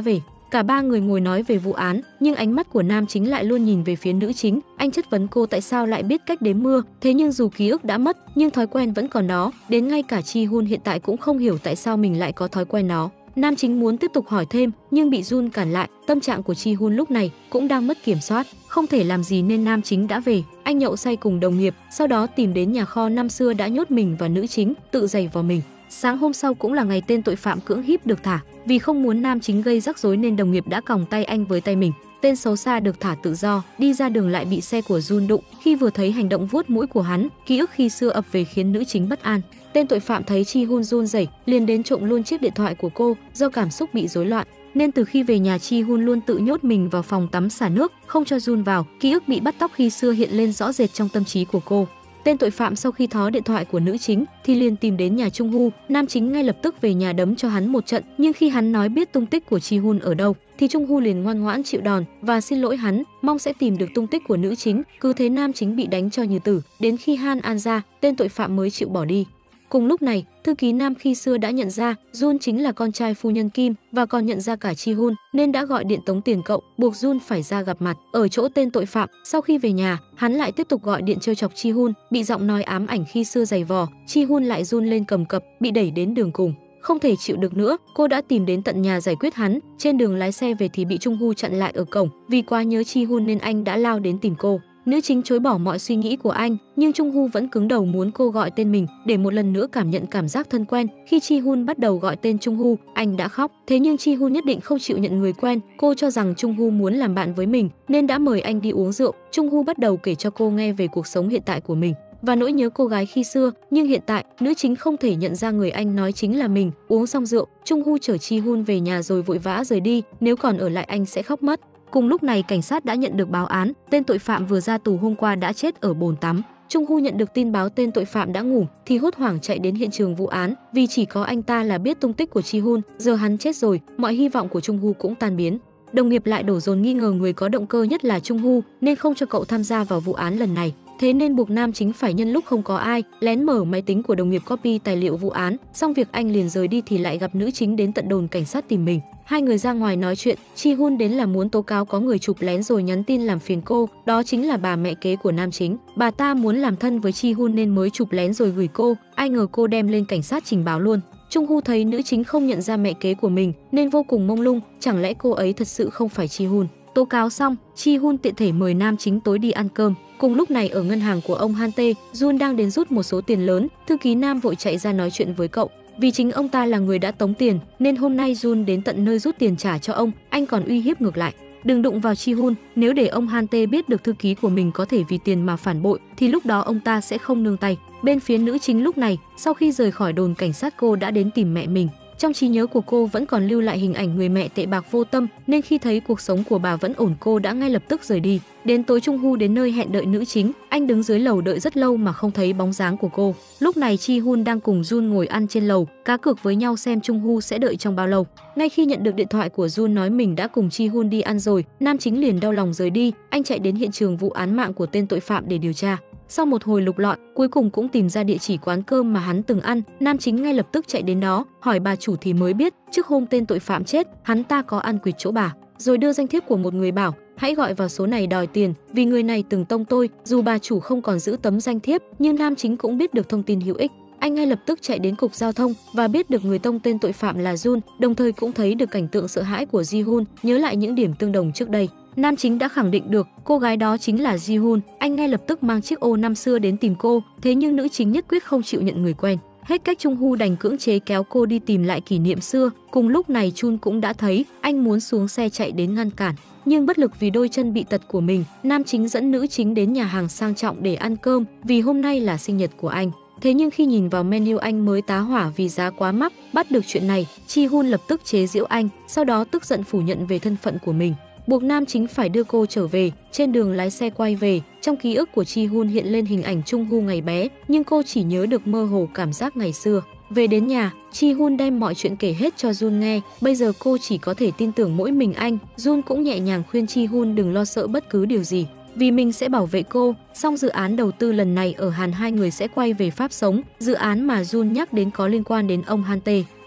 Cả ba người ngồi nói về vụ án, nhưng ánh mắt của nam chính lại luôn nhìn về phía nữ chính. Anh chất vấn cô tại sao lại biết cách đếm mưa, thế nhưng dù ký ức đã mất, nhưng thói quen vẫn còn đó, đến ngay cả Chi Hun hiện tại cũng không hiểu tại sao mình lại có thói quen đó. Nam chính muốn tiếp tục hỏi thêm, nhưng bị Jun cản lại. Tâm trạng của Chi Hun lúc này cũng đang mất kiểm soát, không thể làm gì nên nam chính đã về. Anh nhậu say cùng đồng nghiệp, sau đó tìm đến nhà kho năm xưa đã nhốt mình và nữ chính, tự giày vào mình. Sáng hôm sau cũng là ngày tên tội phạm cưỡng hiếp được thả. Vì không muốn nam chính gây rắc rối nên đồng nghiệp đã còng tay anh với tay mình. Tên xấu xa được thả tự do, đi ra đường lại bị xe của Jun đụng. Khi vừa thấy hành động vuốt mũi của hắn, ký ức khi xưa ập về khiến nữ chính bất an. Tên tội phạm thấy Chi Hun run rẩy, liền đến trộm luôn chiếc điện thoại của cô. Do cảm xúc bị rối loạn, nên từ khi về nhà Chi Hun luôn tự nhốt mình vào phòng tắm xả nước, không cho Jun vào. Ký ức bị bắt cóc khi xưa hiện lên rõ rệt trong tâm trí của cô. Tên tội phạm sau khi thó điện thoại của nữ chính thì liền tìm đến nhà Trung Hu. Nam chính ngay lập tức về nhà đấm cho hắn một trận, nhưng khi hắn nói biết tung tích của Chi Hun ở đâu thì Trung Hu liền ngoan ngoãn chịu đòn và xin lỗi hắn, mong sẽ tìm được tung tích của nữ chính. Cứ thế nam chính bị đánh cho như tử, đến khi Han An ra, tên tội phạm mới chịu bỏ đi. Cùng lúc này, thư ký Nam khi xưa đã nhận ra Jun chính là con trai phu nhân Kim và còn nhận ra cả Chi Hun, nên đã gọi điện tống tiền cậu, buộc Jun phải ra gặp mặt ở chỗ tên tội phạm. Sau khi về nhà, hắn lại tiếp tục gọi điện trêu chọc Chi Hun, bị giọng nói ám ảnh khi xưa giày vò. Chi Hun lại run lên cầm cập, bị đẩy đến đường cùng. Không thể chịu được nữa, cô đã tìm đến tận nhà giải quyết hắn. Trên đường lái xe về thì bị Trung Hu chặn lại ở cổng. Vì quá nhớ Chi Hun nên anh đã lao đến tìm cô. Nữ chính chối bỏ mọi suy nghĩ của anh, nhưng Trung Hu vẫn cứng đầu muốn cô gọi tên mình để một lần nữa cảm nhận cảm giác thân quen. Khi Chi Hun bắt đầu gọi tên Trung Hu, anh đã khóc. Thế nhưng Chi Hun nhất định không chịu nhận người quen. Cô cho rằng Trung Hu muốn làm bạn với mình nên đã mời anh đi uống rượu. Trung Hu bắt đầu kể cho cô nghe về cuộc sống hiện tại của mình và nỗi nhớ cô gái khi xưa, nhưng hiện tại nữ chính không thể nhận ra người anh nói chính là mình. Uống xong rượu, Trung Hu chở Chi Hun về nhà rồi vội vã rời đi, nếu còn ở lại anh sẽ khóc mất. Cùng lúc này cảnh sát đã nhận được báo án, tên tội phạm vừa ra tù hôm qua đã chết ở bồn tắm. Trung Hu nhận được tin báo tên tội phạm đã ngủ thì hốt hoảng chạy đến hiện trường vụ án, vì chỉ có anh ta là biết tung tích của Chi Hun. Giờ hắn chết rồi, mọi hy vọng của Trung Hu cũng tan biến. Đồng nghiệp lại đổ dồn nghi ngờ người có động cơ nhất là Trung Hu nên không cho cậu tham gia vào vụ án lần này. Thế nên buộc nam chính phải nhân lúc không có ai, lén mở máy tính của đồng nghiệp copy tài liệu vụ án. Xong việc anh liền rời đi thì lại gặp nữ chính đến tận đồn cảnh sát tìm mình. Hai người ra ngoài nói chuyện, Chi Hun đến là muốn tố cáo có người chụp lén rồi nhắn tin làm phiền cô, đó chính là bà mẹ kế của nam chính. Bà ta muốn làm thân với Chi Hun nên mới chụp lén rồi gửi cô, ai ngờ cô đem lên cảnh sát trình báo luôn. Trung Hu thấy nữ chính không nhận ra mẹ kế của mình nên vô cùng mông lung, chẳng lẽ cô ấy thật sự không phải Chi Hun. Tố cáo xong, Chi Hun tiện thể mời nam chính tối đi ăn cơm. Cùng lúc này ở ngân hàng của ông Han Tae, Jun đang đến rút một số tiền lớn, thư ký Nam vội chạy ra nói chuyện với cậu. Vì chính ông ta là người đã tống tiền nên hôm nay Jun đến tận nơi rút tiền trả cho ông, anh còn uy hiếp ngược lại. Đừng đụng vào Chi Hun, nếu để ông Han Tae biết được thư ký của mình có thể vì tiền mà phản bội thì lúc đó ông ta sẽ không nương tay. Bên phía nữ chính lúc này, sau khi rời khỏi đồn cảnh sát cô đã đến tìm mẹ mình. Trong trí nhớ của cô vẫn còn lưu lại hình ảnh người mẹ tệ bạc vô tâm nên khi thấy cuộc sống của bà vẫn ổn cô đã ngay lập tức rời đi. Đến tối Trung Hu đến nơi hẹn đợi nữ chính, anh đứng dưới lầu đợi rất lâu mà không thấy bóng dáng của cô. Lúc này Chi Hun đang cùng Jun ngồi ăn trên lầu, cá cược với nhau xem Trung Hu sẽ đợi trong bao lâu. Ngay khi nhận được điện thoại của Jun nói mình đã cùng Chi Hun đi ăn rồi, nam chính liền đau lòng rời đi. Anh chạy đến hiện trường vụ án mạng của tên tội phạm để điều tra. Sau một hồi lục lọi, cuối cùng cũng tìm ra địa chỉ quán cơm mà hắn từng ăn. Nam chính ngay lập tức chạy đến đó, hỏi bà chủ thì mới biết trước hôm tên tội phạm chết, hắn ta có ăn quỵt chỗ bà, rồi đưa danh thiếp của một người bảo hãy gọi vào số này đòi tiền, vì người này từng tông tôi. Dù bà chủ không còn giữ tấm danh thiếp, nhưng nam chính cũng biết được thông tin hữu ích. Anh ngay lập tức chạy đến cục giao thông và biết được người tông tên tội phạm là Jun, đồng thời cũng thấy được cảnh tượng sợ hãi của Ji Hun, nhớ lại những điểm tương đồng trước đây. Nam chính đã khẳng định được cô gái đó chính là Ji Hun, anh ngay lập tức mang chiếc ô năm xưa đến tìm cô, thế nhưng nữ chính nhất quyết không chịu nhận người quen. Hết cách Trung Hu đành cưỡng chế kéo cô đi tìm lại kỷ niệm xưa. Cùng lúc này Chun cũng đã thấy, anh muốn xuống xe chạy đến ngăn cản, nhưng bất lực vì đôi chân bị tật của mình. Nam chính dẫn nữ chính đến nhà hàng sang trọng để ăn cơm vì hôm nay là sinh nhật của anh. Thế nhưng khi nhìn vào menu anh mới tá hỏa vì giá quá mắc. Bắt được chuyện này, Chi Hun lập tức chế giễu anh, sau đó tức giận phủ nhận về thân phận của mình, buộc nam chính phải đưa cô trở về. Trên đường lái xe quay về, trong ký ức của Chi Hun hiện lên hình ảnh Trung Hu ngày bé, nhưng cô chỉ nhớ được mơ hồ cảm giác ngày xưa. Về đến nhà, Chi Hun đem mọi chuyện kể hết cho Jun nghe. Bây giờ cô chỉ có thể tin tưởng mỗi mình anh. Jun cũng nhẹ nhàng khuyên Chi Hun đừng lo sợ bất cứ điều gì, vì mình sẽ bảo vệ cô. Song dự án đầu tư lần này ở Hàn hai người sẽ quay về Pháp sống. Dự án mà Jun nhắc đến có liên quan đến ông Han Tae.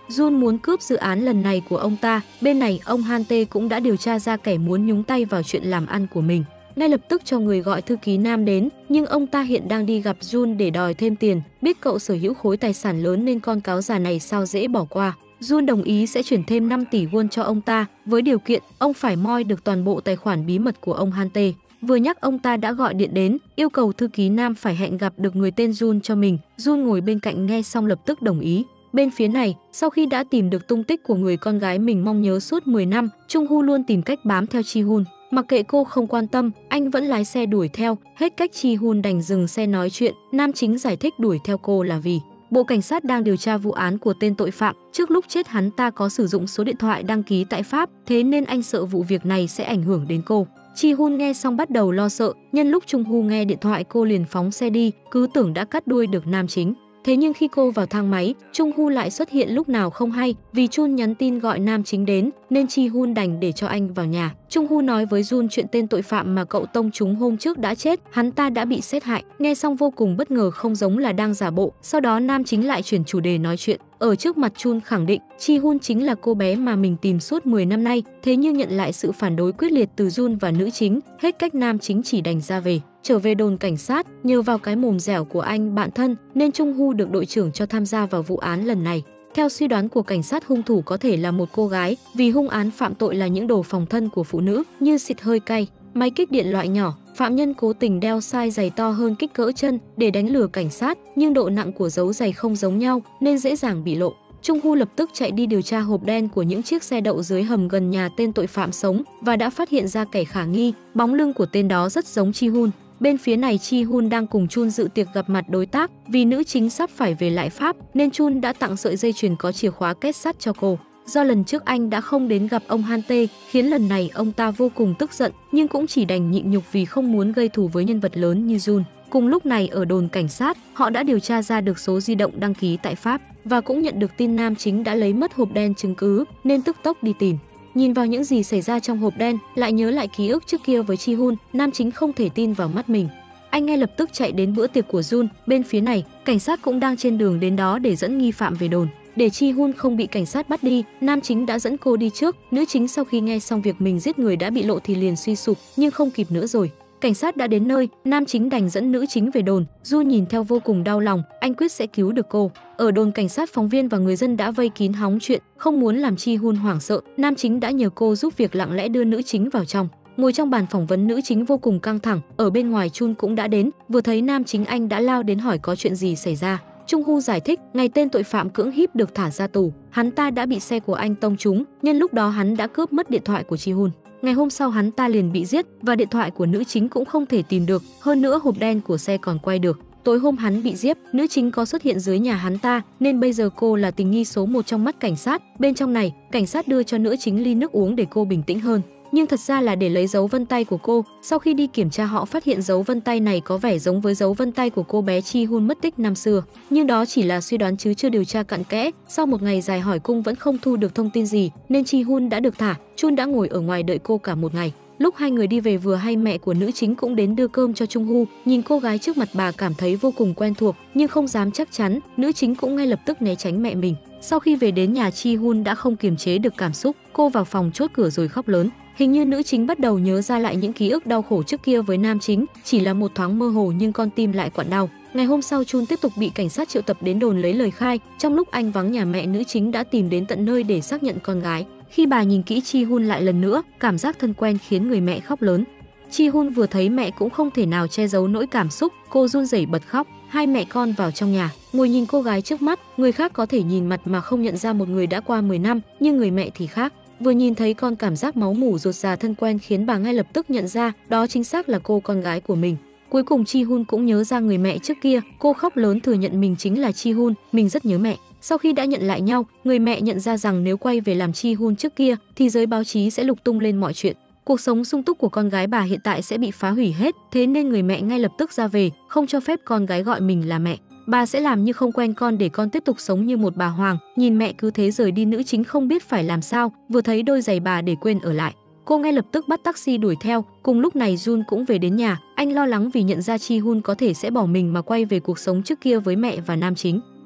Jun muốn cướp dự án lần này của ông ta. Bên này ông Han Tae cũng đã điều tra ra kẻ muốn nhúng tay vào chuyện làm ăn của mình, ngay lập tức cho người gọi thư ký Nam đến, nhưng ông ta hiện đang đi gặp Jun để đòi thêm tiền, biết cậu sở hữu khối tài sản lớn nên con cáo già này sao dễ bỏ qua. Jun đồng ý sẽ chuyển thêm năm tỷ won cho ông ta, với điều kiện ông phải moi được toàn bộ tài khoản bí mật của ông Han Tae. Vừa nhắc ông ta đã gọi điện đến, yêu cầu thư ký Nam phải hẹn gặp được người tên Jun cho mình. Jun ngồi bên cạnh nghe xong lập tức đồng ý. Bên phía này, sau khi đã tìm được tung tích của người con gái mình mong nhớ suốt mười năm, Chung Hu luôn tìm cách bám theo Chi Hun. Mặc kệ cô không quan tâm, anh vẫn lái xe đuổi theo, hết cách Chi Hun đành dừng xe nói chuyện. Nam chính giải thích đuổi theo cô là vì Bộ Cảnh sát đang điều tra vụ án của tên tội phạm, trước lúc chết hắn ta có sử dụng số điện thoại đăng ký tại Pháp, thế nên anh sợ vụ việc này sẽ ảnh hưởng đến cô. Chi Hun nghe xong bắt đầu lo sợ, nhân lúc Chung Hu nghe điện thoại cô liền phóng xe đi, cứ tưởng đã cắt đuôi được nam chính. Thế nhưng khi cô vào thang máy, Chung Hu lại xuất hiện lúc nào không hay, vì Chun nhắn tin gọi nam chính đến, nên Chi Hun đành để cho anh vào nhà. Chung Hu nói với Jun chuyện tên tội phạm mà cậu tông trúng hôm trước đã chết, hắn ta đã bị sát hại. Nghe xong vô cùng bất ngờ, không giống là đang giả bộ. Sau đó nam chính lại chuyển chủ đề nói chuyện. Ở trước mặt Chun khẳng định Chi Hun chính là cô bé mà mình tìm suốt mười năm nay, thế nhưng nhận lại sự phản đối quyết liệt từ Jun và nữ chính, hết cách nam chính chỉ đành ra về. Trở về đồn cảnh sát, nhờ vào cái mồm dẻo của anh bạn thân nên Chung Hu được đội trưởng cho tham gia vào vụ án lần này. Theo suy đoán của cảnh sát, hung thủ có thể là một cô gái, vì hung án phạm tội là những đồ phòng thân của phụ nữ như xịt hơi cay, máy kích điện loại nhỏ. Phạm nhân cố tình đeo size giày to hơn kích cỡ chân để đánh lừa cảnh sát, nhưng độ nặng của dấu giày không giống nhau nên dễ dàng bị lộ. Chung Hu lập tức chạy đi điều tra hộp đen của những chiếc xe đậu dưới hầm gần nhà tên tội phạm sống và đã phát hiện ra kẻ khả nghi, bóng lưng của tên đó rất giống Chi Hun. Bên phía này Chi Hun đang cùng Chun dự tiệc gặp mặt đối tác, vì nữ chính sắp phải về lại Pháp nên Chun đã tặng sợi dây chuyền có chìa khóa kết sắt cho cô. Do lần trước anh đã không đến gặp ông Han Tae, khiến lần này ông ta vô cùng tức giận, nhưng cũng chỉ đành nhịn nhục vì không muốn gây thù với nhân vật lớn như Jun. Cùng lúc này ở đồn cảnh sát, họ đã điều tra ra được số di động đăng ký tại Pháp và cũng nhận được tin nam chính đã lấy mất hộp đen chứng cứ nên tức tốc đi tìm. Nhìn vào những gì xảy ra trong hộp đen, lại nhớ lại ký ức trước kia với Chi Hun, nam chính không thể tin vào mắt mình. Anh ngay lập tức chạy đến bữa tiệc của Jun. Bên phía này, cảnh sát cũng đang trên đường đến đó để dẫn nghi phạm về đồn. Để Chi Hun không bị cảnh sát bắt đi, nam chính đã dẫn cô đi trước. Nữ chính sau khi nghe xong việc mình giết người đã bị lộ thì liền suy sụp, nhưng không kịp nữa rồi. Cảnh sát đã đến nơi, nam chính đành dẫn nữ chính về đồn. Du nhìn theo vô cùng đau lòng, anh quyết sẽ cứu được cô. Ở đồn cảnh sát, phóng viên và người dân đã vây kín hóng chuyện, không muốn làm Chi Hun hoảng sợ. Nam chính đã nhờ cô giúp việc, lặng lẽ đưa nữ chính vào trong. Ngồi trong bàn phỏng vấn, nữ chính vô cùng căng thẳng. Ở bên ngoài Chun cũng đã đến, vừa thấy nam chính anh đã lao đến hỏi có chuyện gì xảy ra. Chung Hu giải thích, ngày tên tội phạm cưỡng hiếp được thả ra tù, hắn ta đã bị xe của anh tông trúng, nhân lúc đó hắn đã cướp mất điện thoại của Chi Hun. Ngày hôm sau hắn ta liền bị giết và điện thoại của nữ chính cũng không thể tìm được, hơn nữa hộp đen của xe còn quay được. Tối hôm hắn bị giết, nữ chính có xuất hiện dưới nhà hắn ta nên bây giờ cô là tình nghi số một trong mắt cảnh sát. Bên trong này, cảnh sát đưa cho nữ chính ly nước uống để cô bình tĩnh hơn, nhưng thật ra là để lấy dấu vân tay của cô. Sau khi đi kiểm tra, họ phát hiện dấu vân tay này có vẻ giống với dấu vân tay của cô bé Chi Hun mất tích năm xưa, nhưng đó chỉ là suy đoán chứ chưa điều tra cặn kẽ. Sau một ngày dài hỏi cung vẫn không thu được thông tin gì nên Chi Hun đã được thả. Chun đã ngồi ở ngoài đợi cô cả một ngày. Lúc hai người đi về vừa hay mẹ của nữ chính cũng đến đưa cơm cho Chung Hu. Nhìn cô gái trước mặt, bà cảm thấy vô cùng quen thuộc nhưng không dám chắc chắn. Nữ chính cũng ngay lập tức né tránh mẹ mình. Sau khi về đến nhà, Chi Hun đã không kiềm chế được cảm xúc, cô vào phòng chốt cửa rồi khóc lớn. Hình như nữ chính bắt đầu nhớ ra lại những ký ức đau khổ trước kia với nam chính, chỉ là một thoáng mơ hồ nhưng con tim lại quặn đau. Ngày hôm sau, Chun tiếp tục bị cảnh sát triệu tập đến đồn lấy lời khai. Trong lúc anh vắng nhà, mẹ nữ chính đã tìm đến tận nơi để xác nhận con gái. Khi bà nhìn kỹ Chi Hun lại lần nữa, cảm giác thân quen khiến người mẹ khóc lớn. Chi Hun vừa thấy mẹ cũng không thể nào che giấu nỗi cảm xúc, cô run rẩy bật khóc. Hai mẹ con vào trong nhà, ngồi nhìn cô gái trước mắt. Người khác có thể nhìn mặt mà không nhận ra một người đã qua mười năm, nhưng người mẹ thì khác. Vừa nhìn thấy con, cảm giác máu mủ ruột già thân quen khiến bà ngay lập tức nhận ra đó chính xác là cô con gái của mình. Cuối cùng Chi Hun cũng nhớ ra người mẹ trước kia, cô khóc lớn thừa nhận mình chính là Chi Hun, mình rất nhớ mẹ. Sau khi đã nhận lại nhau, người mẹ nhận ra rằng nếu quay về làm Chi Hun trước kia thì giới báo chí sẽ lục tung lên mọi chuyện. Cuộc sống sung túc của con gái bà hiện tại sẽ bị phá hủy hết, thế nên người mẹ ngay lập tức ra về, không cho phép con gái gọi mình là mẹ. Bà sẽ làm như không quen con để con tiếp tục sống như một bà hoàng. Nhìn mẹ cứ thế rời đi, nữ chính không biết phải làm sao, vừa thấy đôi giày bà để quên ở lại. Cô ngay lập tức bắt taxi đuổi theo. Cùng lúc này Jun cũng về đến nhà, anh lo lắng vì nhận ra Chi Hun có thể sẽ bỏ mình mà quay về cuộc sống trước kia với mẹ và nam chính.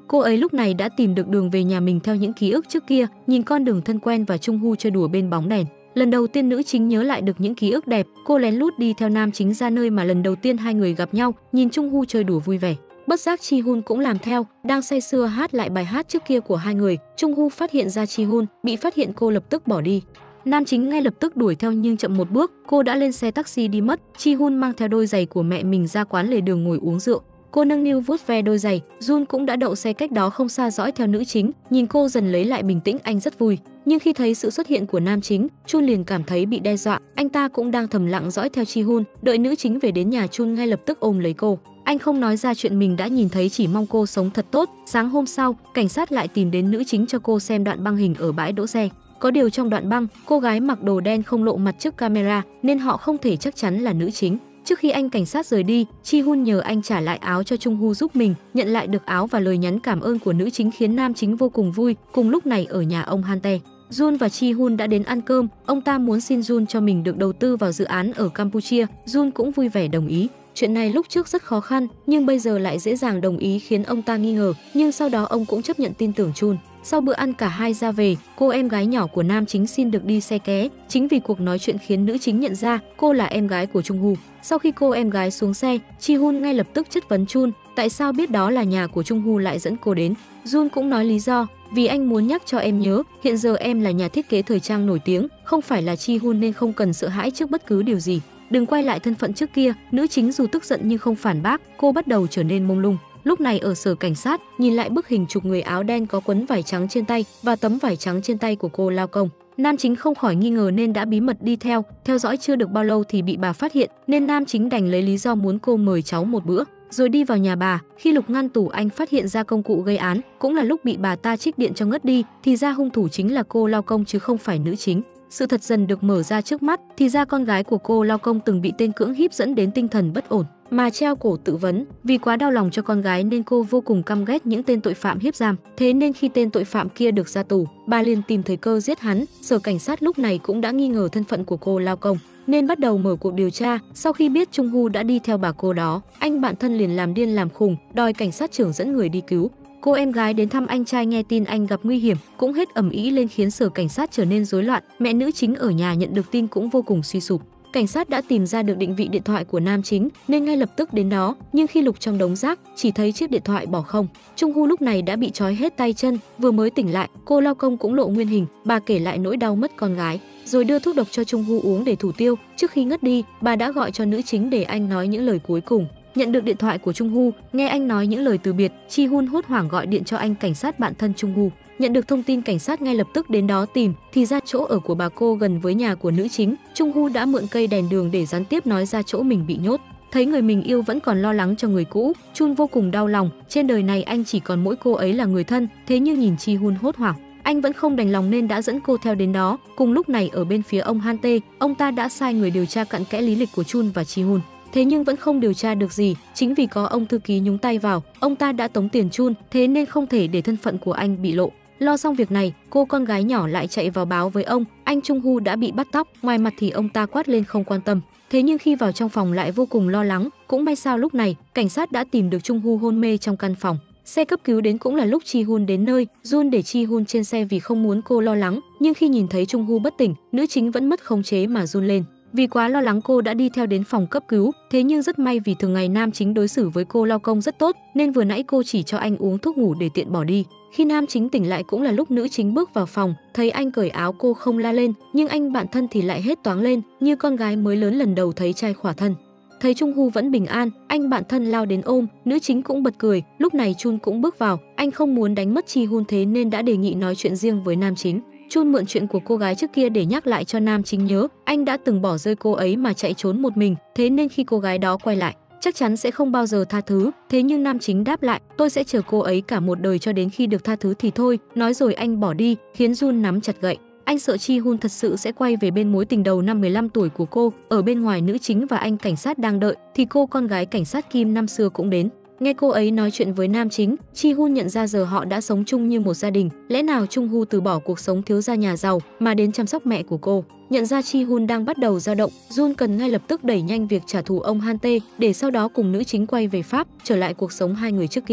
Cô ấy lúc này đã tìm được đường về nhà mình theo những ký ức trước kia, nhìn con đường thân quen và Chung Hu chơi đùa bên bóng đèn. Lần đầu tiên nữ chính nhớ lại được những ký ức đẹp, cô lén lút đi theo nam chính ra nơi mà lần đầu tiên hai người gặp nhau, nhìn Chung Hu chơi đùa vui vẻ. Bất giác Ji Hun cũng làm theo, đang say sưa hát lại bài hát trước kia của hai người. Chung Hu phát hiện ra Ji Hun, bị phát hiện cô lập tức bỏ đi. Nam chính ngay lập tức đuổi theo nhưng chậm một bước, cô đã lên xe taxi đi mất. Ji Hun mang theo đôi giày của mẹ mình ra quán lề đường ngồi uống rượu. Cô nâng niu vuốt ve đôi giày, Jun cũng đã đậu xe cách đó không xa dõi theo nữ chính, nhìn cô dần lấy lại bình tĩnh anh rất vui. Nhưng khi thấy sự xuất hiện của nam chính, Chun liền cảm thấy bị đe dọa, anh ta cũng đang thầm lặng dõi theo Ji Hun, đợi nữ chính về đến nhà Chun ngay lập tức ôm lấy cô. Anh không nói ra chuyện mình đã nhìn thấy, chỉ mong cô sống thật tốt. Sáng hôm sau, cảnh sát lại tìm đến nữ chính cho cô xem đoạn băng hình ở bãi đỗ xe. Có điều trong đoạn băng, cô gái mặc đồ đen không lộ mặt trước camera nên họ không thể chắc chắn là nữ chính. Trước khi anh cảnh sát rời đi, Ji Hun nhờ anh trả lại áo cho Chung Hu giúp mình. Nhận lại được áo và lời nhắn cảm ơn của nữ chính khiến nam chính vô cùng vui. Cùng lúc này ở nhà ông Han Tae, Jun và Ji Hun đã đến ăn cơm. Ông ta muốn xin Jun cho mình được đầu tư vào dự án ở Campuchia. Jun cũng vui vẻ đồng ý. Chuyện này lúc trước rất khó khăn, nhưng bây giờ lại dễ dàng đồng ý khiến ông ta nghi ngờ. Nhưng sau đó ông cũng chấp nhận tin tưởng Chun. Sau bữa ăn cả hai ra về, cô em gái nhỏ của nam chính xin được đi xe ké. Chính vì cuộc nói chuyện khiến nữ chính nhận ra cô là em gái của Chung Hu. Sau khi cô em gái xuống xe, Ji Hun ngay lập tức chất vấn Chun, tại sao biết đó là nhà của Chung Hu lại dẫn cô đến. Jun cũng nói lý do, vì anh muốn nhắc cho em nhớ, hiện giờ em là nhà thiết kế thời trang nổi tiếng, không phải là Ji Hun nên không cần sợ hãi trước bất cứ điều gì. Đừng quay lại thân phận trước kia. Nữ chính dù tức giận nhưng không phản bác, cô bắt đầu trở nên mông lung. Lúc này ở sở cảnh sát, nhìn lại bức hình chụp người áo đen có quấn vải trắng trên tay và tấm vải trắng trên tay của cô Lao Công. Nam chính không khỏi nghi ngờ nên đã bí mật đi theo, theo dõi chưa được bao lâu thì bị bà phát hiện, nên nam chính đành lấy lý do muốn cô mời cháu một bữa, rồi đi vào nhà bà. Khi lục ngăn tủ anh phát hiện ra công cụ gây án, cũng là lúc bị bà ta trích điện cho ngất đi, thì ra hung thủ chính là cô Lao Công chứ không phải nữ chính. Sự thật dần được mở ra trước mắt, thì ra con gái của cô Lao Công từng bị tên cưỡng hiếp dẫn đến tinh thần bất ổn, mà treo cổ tự vấn. Vì quá đau lòng cho con gái nên cô vô cùng căm ghét những tên tội phạm hiếp giam. Thế nên khi tên tội phạm kia được ra tù, bà liền tìm thời cơ giết hắn. Sở cảnh sát lúc này cũng đã nghi ngờ thân phận của cô Lao Công, nên bắt đầu mở cuộc điều tra. Sau khi biết Chung Hu đã đi theo bà cô đó, anh bạn thân liền làm điên làm khùng, đòi cảnh sát trưởng dẫn người đi cứu. Cô em gái đến thăm anh trai nghe tin anh gặp nguy hiểm, cũng hết ầm ĩ lên khiến sở cảnh sát trở nên rối loạn. Mẹ nữ chính ở nhà nhận được tin cũng vô cùng suy sụp. Cảnh sát đã tìm ra được định vị điện thoại của nam chính nên ngay lập tức đến đó, nhưng khi lục trong đống rác chỉ thấy chiếc điện thoại bỏ không. Chung Hu lúc này đã bị trói hết tay chân, vừa mới tỉnh lại, cô Lao Công cũng lộ nguyên hình. Bà kể lại nỗi đau mất con gái, rồi đưa thuốc độc cho Chung Hu uống để thủ tiêu. Trước khi ngất đi, bà đã gọi cho nữ chính để anh nói những lời cuối cùng. Nhận được điện thoại của Chung Hu, nghe anh nói những lời từ biệt, Ji Hun hốt hoảng gọi điện cho anh cảnh sát bạn thân Chung Hu. Nhận được thông tin, cảnh sát ngay lập tức đến đó tìm, thì ra chỗ ở của bà cô gần với nhà của nữ chính. Chung Hu đã mượn cây đèn đường để gián tiếp nói ra chỗ mình bị nhốt. Thấy người mình yêu vẫn còn lo lắng cho người cũ, Chun vô cùng đau lòng. Trên đời này anh chỉ còn mỗi cô ấy là người thân, thế nhưng nhìn Ji Hun hốt hoảng, anh vẫn không đành lòng nên đã dẫn cô theo đến đó. Cùng lúc này ở bên phía ông Han Tae, ông ta đã sai người điều tra cặn kẽ lý lịch của Chun và Ji Hun. Thế nhưng vẫn không điều tra được gì, chính vì có ông thư ký nhúng tay vào, ông ta đã tống tiền Chun, thế nên không thể để thân phận của anh bị lộ. Lo xong việc này, cô con gái nhỏ lại chạy vào báo với ông, anh Chung Hu đã bị bắt cóc. Ngoài mặt thì ông ta quát lên không quan tâm, thế nhưng khi vào trong phòng lại vô cùng lo lắng. Cũng may sao lúc này, cảnh sát đã tìm được Chung Hu hôn mê trong căn phòng. Xe cấp cứu đến cũng là lúc Ji Hun đến nơi, Jun để Ji Hun trên xe vì không muốn cô lo lắng, nhưng khi nhìn thấy Chung Hu bất tỉnh, nữ chính vẫn mất khống chế mà run lên. Vì quá lo lắng cô đã đi theo đến phòng cấp cứu, thế nhưng rất may vì thường ngày nam chính đối xử với cô Lao Công rất tốt, nên vừa nãy cô chỉ cho anh uống thuốc ngủ để tiện bỏ đi. Khi nam chính tỉnh lại cũng là lúc nữ chính bước vào phòng, thấy anh cởi áo cô không la lên, nhưng anh bạn thân thì lại hết toáng lên, như con gái mới lớn lần đầu thấy trai khỏa thân. Thấy Chung Hu vẫn bình an, anh bạn thân lao đến ôm, nữ chính cũng bật cười. Lúc này Chun cũng bước vào, anh không muốn đánh mất Ji Hun thế nên đã đề nghị nói chuyện riêng với nam chính. Chun mượn chuyện của cô gái trước kia để nhắc lại cho nam chính nhớ, anh đã từng bỏ rơi cô ấy mà chạy trốn một mình, thế nên khi cô gái đó quay lại, chắc chắn sẽ không bao giờ tha thứ. Thế nhưng nam chính đáp lại, tôi sẽ chờ cô ấy cả một đời cho đến khi được tha thứ thì thôi. Nói rồi anh bỏ đi, khiến Jun nắm chặt gậy. Anh sợ Ji Hun thật sự sẽ quay về bên mối tình đầu năm mười lăm tuổi của cô. Ở bên ngoài nữ chính và anh cảnh sát đang đợi, thì cô con gái cảnh sát Kim năm xưa cũng đến. Nghe cô ấy nói chuyện với nam chính, Ji Hun nhận ra giờ họ đã sống chung như một gia đình. Lẽ nào Chung Hu từ bỏ cuộc sống thiếu gia nhà giàu mà đến chăm sóc mẹ của cô? Nhận ra Ji Hun đang bắt đầu dao động, Jun cần ngay lập tức đẩy nhanh việc trả thù ông Han Tae để sau đó cùng nữ chính quay về Pháp, trở lại cuộc sống hai người trước kia.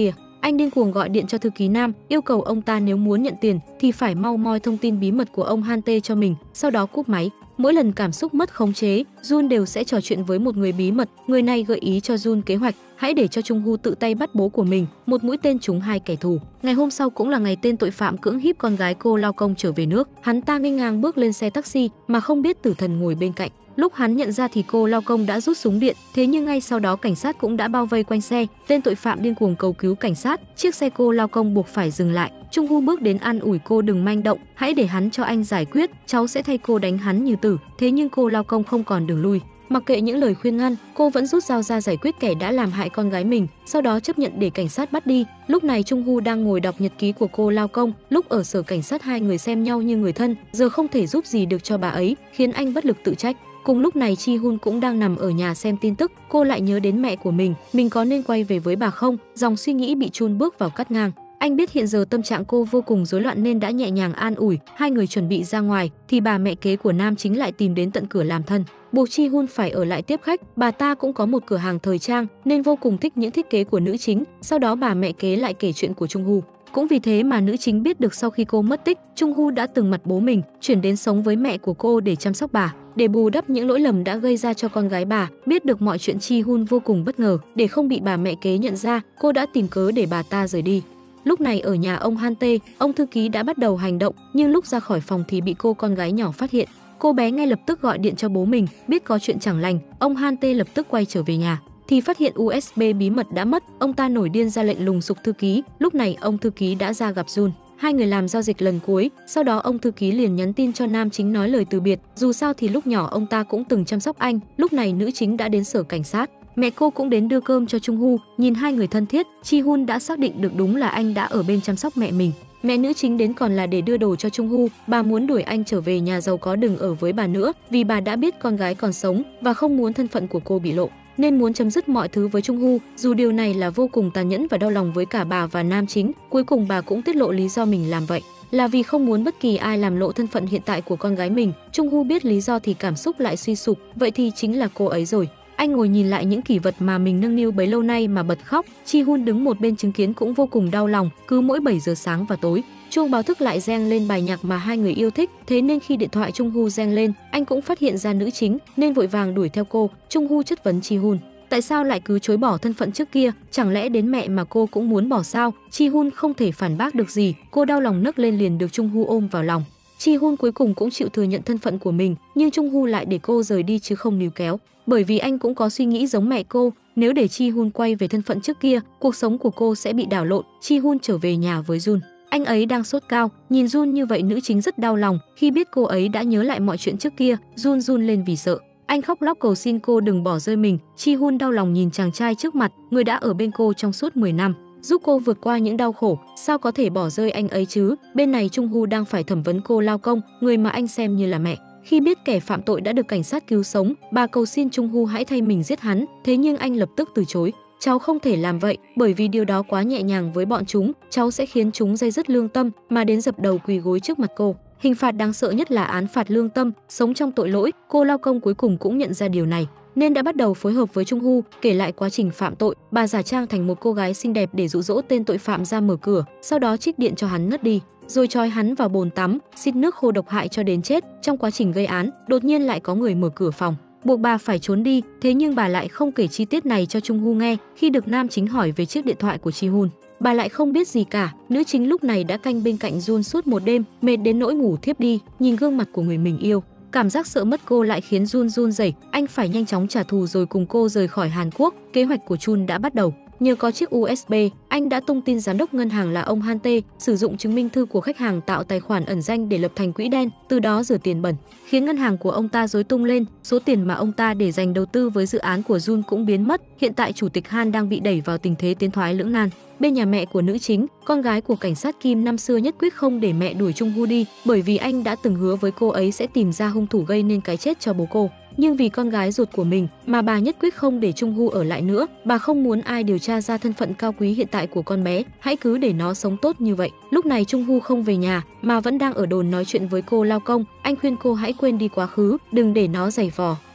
Anh điên cuồng gọi điện cho thư ký Nam, yêu cầu ông ta nếu muốn nhận tiền thì phải mau moi thông tin bí mật của ông Han Tae cho mình, sau đó cúp máy. Mỗi lần cảm xúc mất khống chế, Jun đều sẽ trò chuyện với một người bí mật, người này gợi ý cho Jun kế hoạch, hãy để cho Chung Hu tự tay bắt bố của mình, một mũi tên trúng hai kẻ thù. Ngày hôm sau cũng là ngày tên tội phạm cưỡng hiếp con gái cô Lao Công trở về nước, hắn ta nghênh ngang bước lên xe taxi mà không biết Tử Thần ngồi bên cạnh. Lúc hắn nhận ra thì cô Lao Công đã rút súng điện, thế nhưng ngay sau đó cảnh sát cũng đã bao vây quanh xe. Tên tội phạm điên cuồng cầu cứu cảnh sát, chiếc xe cô Lao Công buộc phải dừng lại. Chung Hu bước đến an ủi cô đừng manh động, hãy để hắn cho anh giải quyết, cháu sẽ thay cô đánh hắn như tử. Thế nhưng cô Lao Công không còn đường lui. Mặc kệ những lời khuyên ngăn, cô vẫn rút dao ra giải quyết kẻ đã làm hại con gái mình, sau đó chấp nhận để cảnh sát bắt đi. Lúc này Chung Hu đang ngồi đọc nhật ký của cô Lao Công, lúc ở sở cảnh sát hai người xem nhau như người thân, giờ không thể giúp gì được cho bà ấy, khiến anh bất lực tự trách. Cùng lúc này Chi Hun cũng đang nằm ở nhà xem tin tức, cô lại nhớ đến mẹ của mình, mình có nên quay về với bà không? Dòng suy nghĩ bị chun bước vào cắt ngang. Anh biết hiện giờ tâm trạng cô vô cùng rối loạn nên đã nhẹ nhàng an ủi. Hai người chuẩn bị ra ngoài thì bà mẹ kế của nam chính lại tìm đến tận cửa làm thân, buộc Chi Hun phải ở lại tiếp khách. Bà ta cũng có một cửa hàng thời trang nên vô cùng thích những thiết kế của nữ chính. Sau đó bà mẹ kế lại kể chuyện của Chung Hu. Cũng vì thế mà nữ chính biết được sau khi cô mất tích, Chung Hu đã từng mặt bố mình, chuyển đến sống với mẹ của cô để chăm sóc bà, để bù đắp những lỗi lầm đã gây ra cho con gái bà. Biết được mọi chuyện, Chi Hun vô cùng bất ngờ, để không bị bà mẹ kế nhận ra, cô đã tìm cớ để bà ta rời đi. Lúc này ở nhà ông Han Tae, ông thư ký đã bắt đầu hành động, nhưng lúc ra khỏi phòng thì bị cô con gái nhỏ phát hiện. Cô bé ngay lập tức gọi điện cho bố mình, biết có chuyện chẳng lành, ông Han Tae lập tức quay trở về nhà thì phát hiện u ét bê bí mật đã mất. Ông ta nổi điên ra lệnh lùng sục thư ký. Lúc này ông thư ký đã ra gặp Jun, hai người làm giao dịch lần cuối. Sau đó ông thư ký liền nhắn tin cho nam chính nói lời từ biệt, dù sao thì lúc nhỏ ông ta cũng từng chăm sóc anh. Lúc này nữ chính đã đến sở cảnh sát, mẹ cô cũng đến đưa cơm cho Chung Hu. Nhìn hai người thân thiết, Chi Hun đã xác định được đúng là anh đã ở bên chăm sóc mẹ mình. Mẹ nữ chính đến còn là để đưa đồ cho Chung Hu, bà muốn đuổi anh trở về nhà giàu có đừng ở với bà nữa, vì bà đã biết con gái còn sống và không muốn thân phận của cô bị lộ, nên muốn chấm dứt mọi thứ với Chung Hu. Dù điều này là vô cùng tàn nhẫn và đau lòng với cả bà và nam chính, cuối cùng bà cũng tiết lộ lý do mình làm vậy là vì không muốn bất kỳ ai làm lộ thân phận hiện tại của con gái mình. Chung Hu biết lý do thì cảm xúc lại suy sụp, vậy thì chính là cô ấy rồi. Anh ngồi nhìn lại những kỷ vật mà mình nâng niu bấy lâu nay mà bật khóc. Chi Hun đứng một bên chứng kiến cũng vô cùng đau lòng. Cứ mỗi bảy giờ sáng và tối, chuông báo thức lại reng lên bài nhạc mà hai người yêu thích. Thế nên khi điện thoại Chung Hu reng lên, anh cũng phát hiện ra nữ chính nên vội vàng đuổi theo cô. Chung Hu chất vấn Chi Hun, tại sao lại cứ chối bỏ thân phận trước kia, chẳng lẽ đến mẹ mà cô cũng muốn bỏ sao? Chi Hun không thể phản bác được gì, cô đau lòng nấc lên liền được Chung Hu ôm vào lòng. Chi Hun cuối cùng cũng chịu thừa nhận thân phận của mình, nhưng Chung Hu lại để cô rời đi chứ không níu kéo, bởi vì anh cũng có suy nghĩ giống mẹ cô, nếu để Chi Hun quay về thân phận trước kia, cuộc sống của cô sẽ bị đảo lộn. Chi Hun trở về nhà với Jun, anh ấy đang sốt cao, nhìn Jun như vậy nữ chính rất đau lòng. Khi biết cô ấy đã nhớ lại mọi chuyện trước kia, Jun run lên vì sợ. Anh khóc lóc cầu xin cô đừng bỏ rơi mình. Chi Hun đau lòng nhìn chàng trai trước mặt, người đã ở bên cô trong suốt mười năm, giúp cô vượt qua những đau khổ, sao có thể bỏ rơi anh ấy chứ? Bên này Chung Hu đang phải thẩm vấn cô Lao Công, người mà anh xem như là mẹ. Khi biết kẻ phạm tội đã được cảnh sát cứu sống, bà cầu xin Chung Hu hãy thay mình giết hắn, thế nhưng anh lập tức từ chối. Cháu không thể làm vậy, bởi vì điều đó quá nhẹ nhàng với bọn chúng, cháu sẽ khiến chúng dây dứt lương tâm mà đến dập đầu quỳ gối trước mặt cô. Hình phạt đáng sợ nhất là án phạt lương tâm, sống trong tội lỗi. Cô Lao Công cuối cùng cũng nhận ra điều này, nên đã bắt đầu phối hợp với Chung Hu kể lại quá trình phạm tội. Bà giả trang thành một cô gái xinh đẹp để dụ dỗ tên tội phạm ra mở cửa, sau đó trích điện cho hắn ngất đi, rồi trói hắn vào bồn tắm, xịt nước khô độc hại cho đến chết. Trong quá trình gây án, đột nhiên lại có người mở cửa phòng, buộc bà phải trốn đi. Thế nhưng bà lại không kể chi tiết này cho Chung Hu nghe. Khi được nam chính hỏi về chiếc điện thoại của Chi Hun, bà lại không biết gì cả. Nữ chính lúc này đã canh bên cạnh Jun suốt một đêm, mệt đến nỗi ngủ thiếp đi. Nhìn gương mặt của người mình yêu, cảm giác sợ mất cô lại khiến Jun run rẩy. Anh phải nhanh chóng trả thù rồi cùng cô rời khỏi Hàn Quốc. Kế hoạch của Chun đã bắt đầu. Nhờ có chiếc u ét bê, anh đã tung tin giám đốc ngân hàng là ông Han Tae sử dụng chứng minh thư của khách hàng tạo tài khoản ẩn danh để lập thành quỹ đen, từ đó rửa tiền bẩn, khiến ngân hàng của ông ta rối tung lên. Số tiền mà ông ta để dành đầu tư với dự án của Jun cũng biến mất. Hiện tại chủ tịch Han đang bị đẩy vào tình thế tiến thoái lưỡng nan. Bên nhà mẹ của nữ chính, con gái của cảnh sát Kim năm xưa nhất quyết không để mẹ đuổi Chung Hu đi, bởi vì anh đã từng hứa với cô ấy sẽ tìm ra hung thủ gây nên cái chết cho bố cô. Nhưng vì con gái ruột của mình mà bà nhất quyết không để Chung Hu ở lại nữa. Bà không muốn ai điều tra ra thân phận cao quý hiện tại của con bé, hãy cứ để nó sống tốt như vậy. Lúc này Chung Hu không về nhà mà vẫn đang ở đồn nói chuyện với cô Lao Công. Anh khuyên cô hãy quên đi quá khứ, đừng để nó giày vò.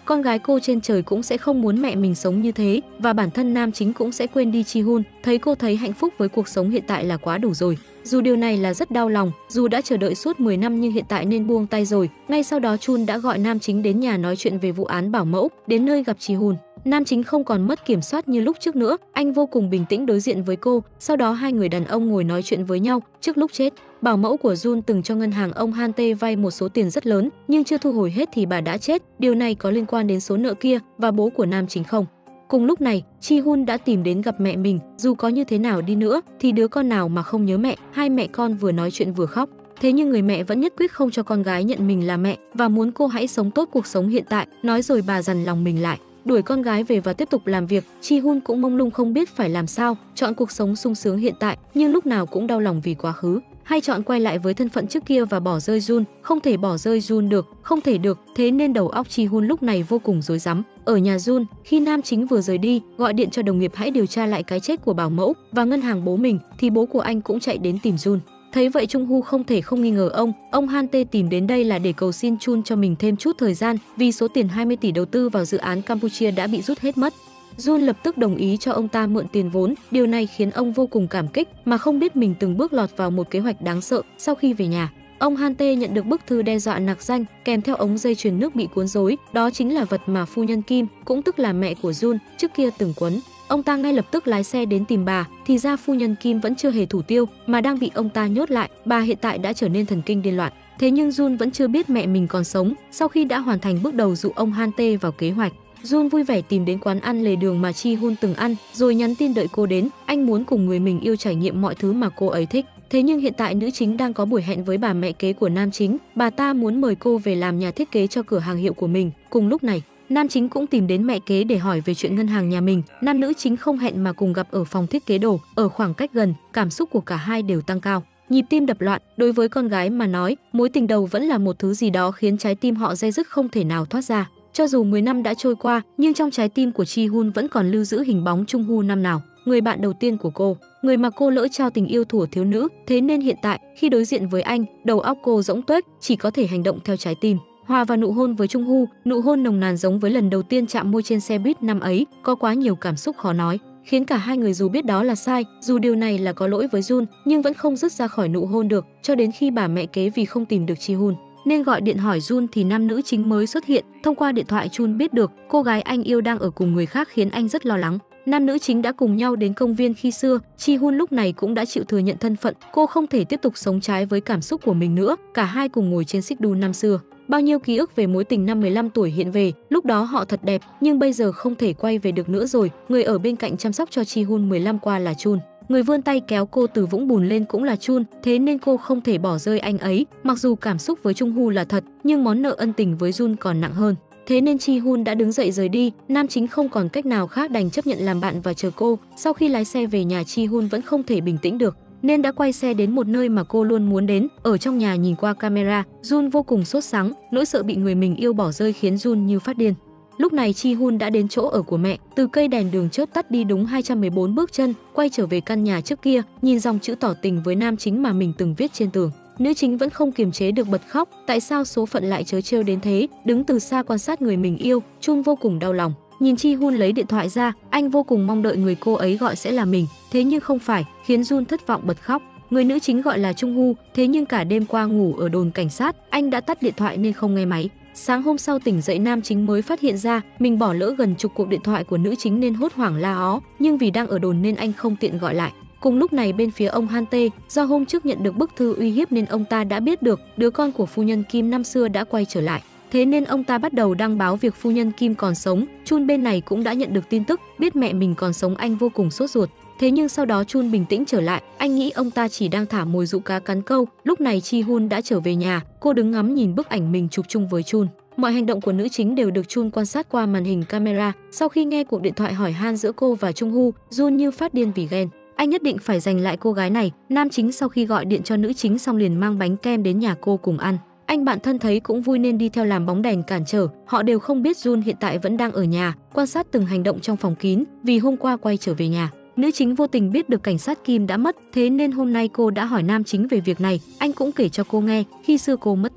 con gái cô trên trời cũng sẽ không muốn mẹ mình sống như thế, và bản thân nam chính cũng sẽ quên đi Ji-hun. Thấy cô thấy hạnh phúc với cuộc sống hiện tại là quá đủ rồi. Dù điều này là rất đau lòng, dù đã chờ đợi suốt mười năm nhưng hiện tại nên buông tay rồi. Ngay sau đó Chun đã gọi nam chính đến nhà nói chuyện về vụ án bảo mẫu, đến nơi gặp Ji-hun. Nam chính không còn mất kiểm soát như lúc trước nữa, anh vô cùng bình tĩnh đối diện với cô, sau đó hai người đàn ông ngồi nói chuyện với nhau. Trước lúc chết, bảo mẫu của Jun từng cho ngân hàng ông Han Tae vay một số tiền rất lớn, nhưng chưa thu hồi hết thì bà đã chết. Điều này có liên quan đến số nợ kia và bố của nam chính không? Cùng lúc này, Ji-hun đã tìm đến gặp mẹ mình, dù có như thế nào đi nữa thì đứa con nào mà không nhớ mẹ. Hai mẹ con vừa nói chuyện vừa khóc. Thế nhưng người mẹ vẫn nhất quyết không cho con gái nhận mình là mẹ và muốn cô hãy sống tốt cuộc sống hiện tại, nói rồi bà dằn lòng mình lại, đuổi con gái về và tiếp tục làm việc. Ji-hun cũng mông lung không biết phải làm sao, chọn cuộc sống sung sướng hiện tại nhưng lúc nào cũng đau lòng vì quá khứ, hay chọn quay lại với thân phận trước kia và bỏ rơi Jun. Không thể bỏ rơi Jun được, không thể được, thế nên đầu óc Ji-hun lúc này vô cùng rối rắm. Ở nhà Jun, khi nam chính vừa rời đi, gọi điện cho đồng nghiệp hãy điều tra lại cái chết của bảo mẫu và ngân hàng bố mình, thì bố của anh cũng chạy đến tìm Jun. Thấy vậy Trung Hu không thể không nghi ngờ ông, ông Han Tae tìm đến đây là để cầu xin Chun cho mình thêm chút thời gian, vì số tiền hai mươi tỷ đầu tư vào dự án Campuchia đã bị rút hết mất. Jun lập tức đồng ý cho ông ta mượn tiền vốn, điều này khiến ông vô cùng cảm kích, mà không biết mình từng bước lọt vào một kế hoạch đáng sợ. Sau khi về nhà, ông Han Tae nhận được bức thư đe dọa nặc danh, kèm theo ống dây chuyền nước bị cuốn rối, đó chính là vật mà phu nhân Kim, cũng tức là mẹ của Jun, trước kia từng quấn. Ông ta ngay lập tức lái xe đến tìm bà, thì ra phu nhân Kim vẫn chưa hề thủ tiêu mà đang bị ông ta nhốt lại, bà hiện tại đã trở nên thần kinh điên loạn. Thế nhưng Jun vẫn chưa biết mẹ mình còn sống. Sau khi đã hoàn thành bước đầu dụ ông Han Tae vào kế hoạch, Jun vui vẻ tìm đến quán ăn lề đường mà Ji-hun từng ăn, rồi nhắn tin đợi cô đến. Anh muốn cùng người mình yêu trải nghiệm mọi thứ mà cô ấy thích. Thế nhưng hiện tại nữ chính đang có buổi hẹn với bà mẹ kế của nam chính, bà ta muốn mời cô về làm nhà thiết kế cho cửa hàng hiệu của mình. Cùng lúc này, nam chính cũng tìm đến mẹ kế để hỏi về chuyện ngân hàng nhà mình. Nam nữ chính không hẹn mà cùng gặp ở phòng thiết kế đồ. Ở khoảng cách gần, cảm xúc của cả hai đều tăng cao, nhịp tim đập loạn. Đối với con gái mà nói, mối tình đầu vẫn là một thứ gì đó khiến trái tim họ day dứt không thể nào thoát ra. Cho dù mười năm đã trôi qua, nhưng trong trái tim của Ji-hun vẫn còn lưu giữ hình bóng Trung Hu năm nào, người bạn đầu tiên của cô, người mà cô lỡ trao tình yêu thuở thiếu nữ. Thế nên hiện tại, khi đối diện với anh, đầu óc cô rỗng tuếch, chỉ có thể hành động theo trái tim. Hòa vào nụ hôn với Trung Hu, nụ hôn nồng nàn giống với lần đầu tiên chạm môi trên xe buýt năm ấy, có quá nhiều cảm xúc khó nói, khiến cả hai người dù biết đó là sai, dù điều này là có lỗi với Jun, nhưng vẫn không dứt ra khỏi nụ hôn được, cho đến khi bà mẹ kế vì không tìm được Ji-hun nên gọi điện hỏi Jun thì nam nữ chính mới xuất hiện. Thông qua điện thoại Chun biết được cô gái anh yêu đang ở cùng người khác, khiến anh rất lo lắng. Nam nữ chính đã cùng nhau đến công viên khi xưa. Ji-hun lúc này cũng đã chịu thừa nhận thân phận, cô không thể tiếp tục sống trái với cảm xúc của mình nữa. Cả hai cùng ngồi trên xích đu năm xưa. Bao nhiêu ký ức về mối tình năm mười lăm tuổi hiện về, lúc đó họ thật đẹp, nhưng bây giờ không thể quay về được nữa rồi. Người ở bên cạnh chăm sóc cho Ji-hun mười lăm qua là Chun. Người vươn tay kéo cô từ vũng bùn lên cũng là Chun, thế nên cô không thể bỏ rơi anh ấy. Mặc dù cảm xúc với Trung Hu là thật, nhưng món nợ ân tình với Jun còn nặng hơn. Thế nên Ji-hun đã đứng dậy rời đi, nam chính không còn cách nào khác đành chấp nhận làm bạn và chờ cô. Sau khi lái xe về nhà, Ji-hun vẫn không thể bình tĩnh được, nên đã quay xe đến một nơi mà cô luôn muốn đến. Ở trong nhà nhìn qua camera, Jun vô cùng sốt sắng, nỗi sợ bị người mình yêu bỏ rơi khiến Jun như phát điên. Lúc này Ji-hun đã đến chỗ ở của mẹ, từ cây đèn đường chớp tắt đi đúng hai trăm mười bốn bước chân, quay trở về căn nhà trước kia, nhìn dòng chữ tỏ tình với nam chính mà mình từng viết trên tường. Nữ chính vẫn không kiềm chế được bật khóc, tại sao số phận lại trớ trêu đến thế. Đứng từ xa quan sát người mình yêu, Chun vô cùng đau lòng. Nhìn Ji-hun lấy điện thoại ra, anh vô cùng mong đợi người cô ấy gọi sẽ là mình, thế nhưng không phải, khiến Jun thất vọng bật khóc. Người nữ chính gọi là Trung Hu, thế nhưng cả đêm qua ngủ ở đồn cảnh sát, anh đã tắt điện thoại nên không nghe máy. Sáng hôm sau tỉnh dậy, nam chính mới phát hiện ra mình bỏ lỡ gần chục cuộc điện thoại của nữ chính nên hốt hoảng la ó, nhưng vì đang ở đồn nên anh không tiện gọi lại. Cùng lúc này bên phía ông Han Tae, do hôm trước nhận được bức thư uy hiếp nên ông ta đã biết được đứa con của phu nhân Kim năm xưa đã quay trở lại. Thế nên ông ta bắt đầu đăng báo việc phu nhân Kim còn sống. Chun bên này cũng đã nhận được tin tức, biết mẹ mình còn sống, anh vô cùng sốt ruột. Thế nhưng sau đó Chun bình tĩnh trở lại, anh nghĩ ông ta chỉ đang thả mồi dụ cá cắn câu. Lúc này Ji-hun đã trở về nhà, cô đứng ngắm nhìn bức ảnh mình chụp chung với Chun. Mọi hành động của nữ chính đều được Chun quan sát qua màn hình camera. Sau khi nghe cuộc điện thoại hỏi han giữa cô và Trung Hu, Jun như phát điên vì ghen. Anh nhất định phải giành lại cô gái này. Nam chính sau khi gọi điện cho nữ chính xong liền mang bánh kem đến nhà cô cùng ăn. Anh bạn thân thấy cũng vui nên đi theo làm bóng đèn cản trở. Họ đều không biết Jun hiện tại vẫn đang ở nhà, quan sát từng hành động trong phòng kín, vì hôm qua quay trở về nhà. Nữ chính vô tình biết được cảnh sát Kim đã mất, thế nên hôm nay cô đã hỏi nam chính về việc này. Anh cũng kể cho cô nghe khi xưa cô mất tích,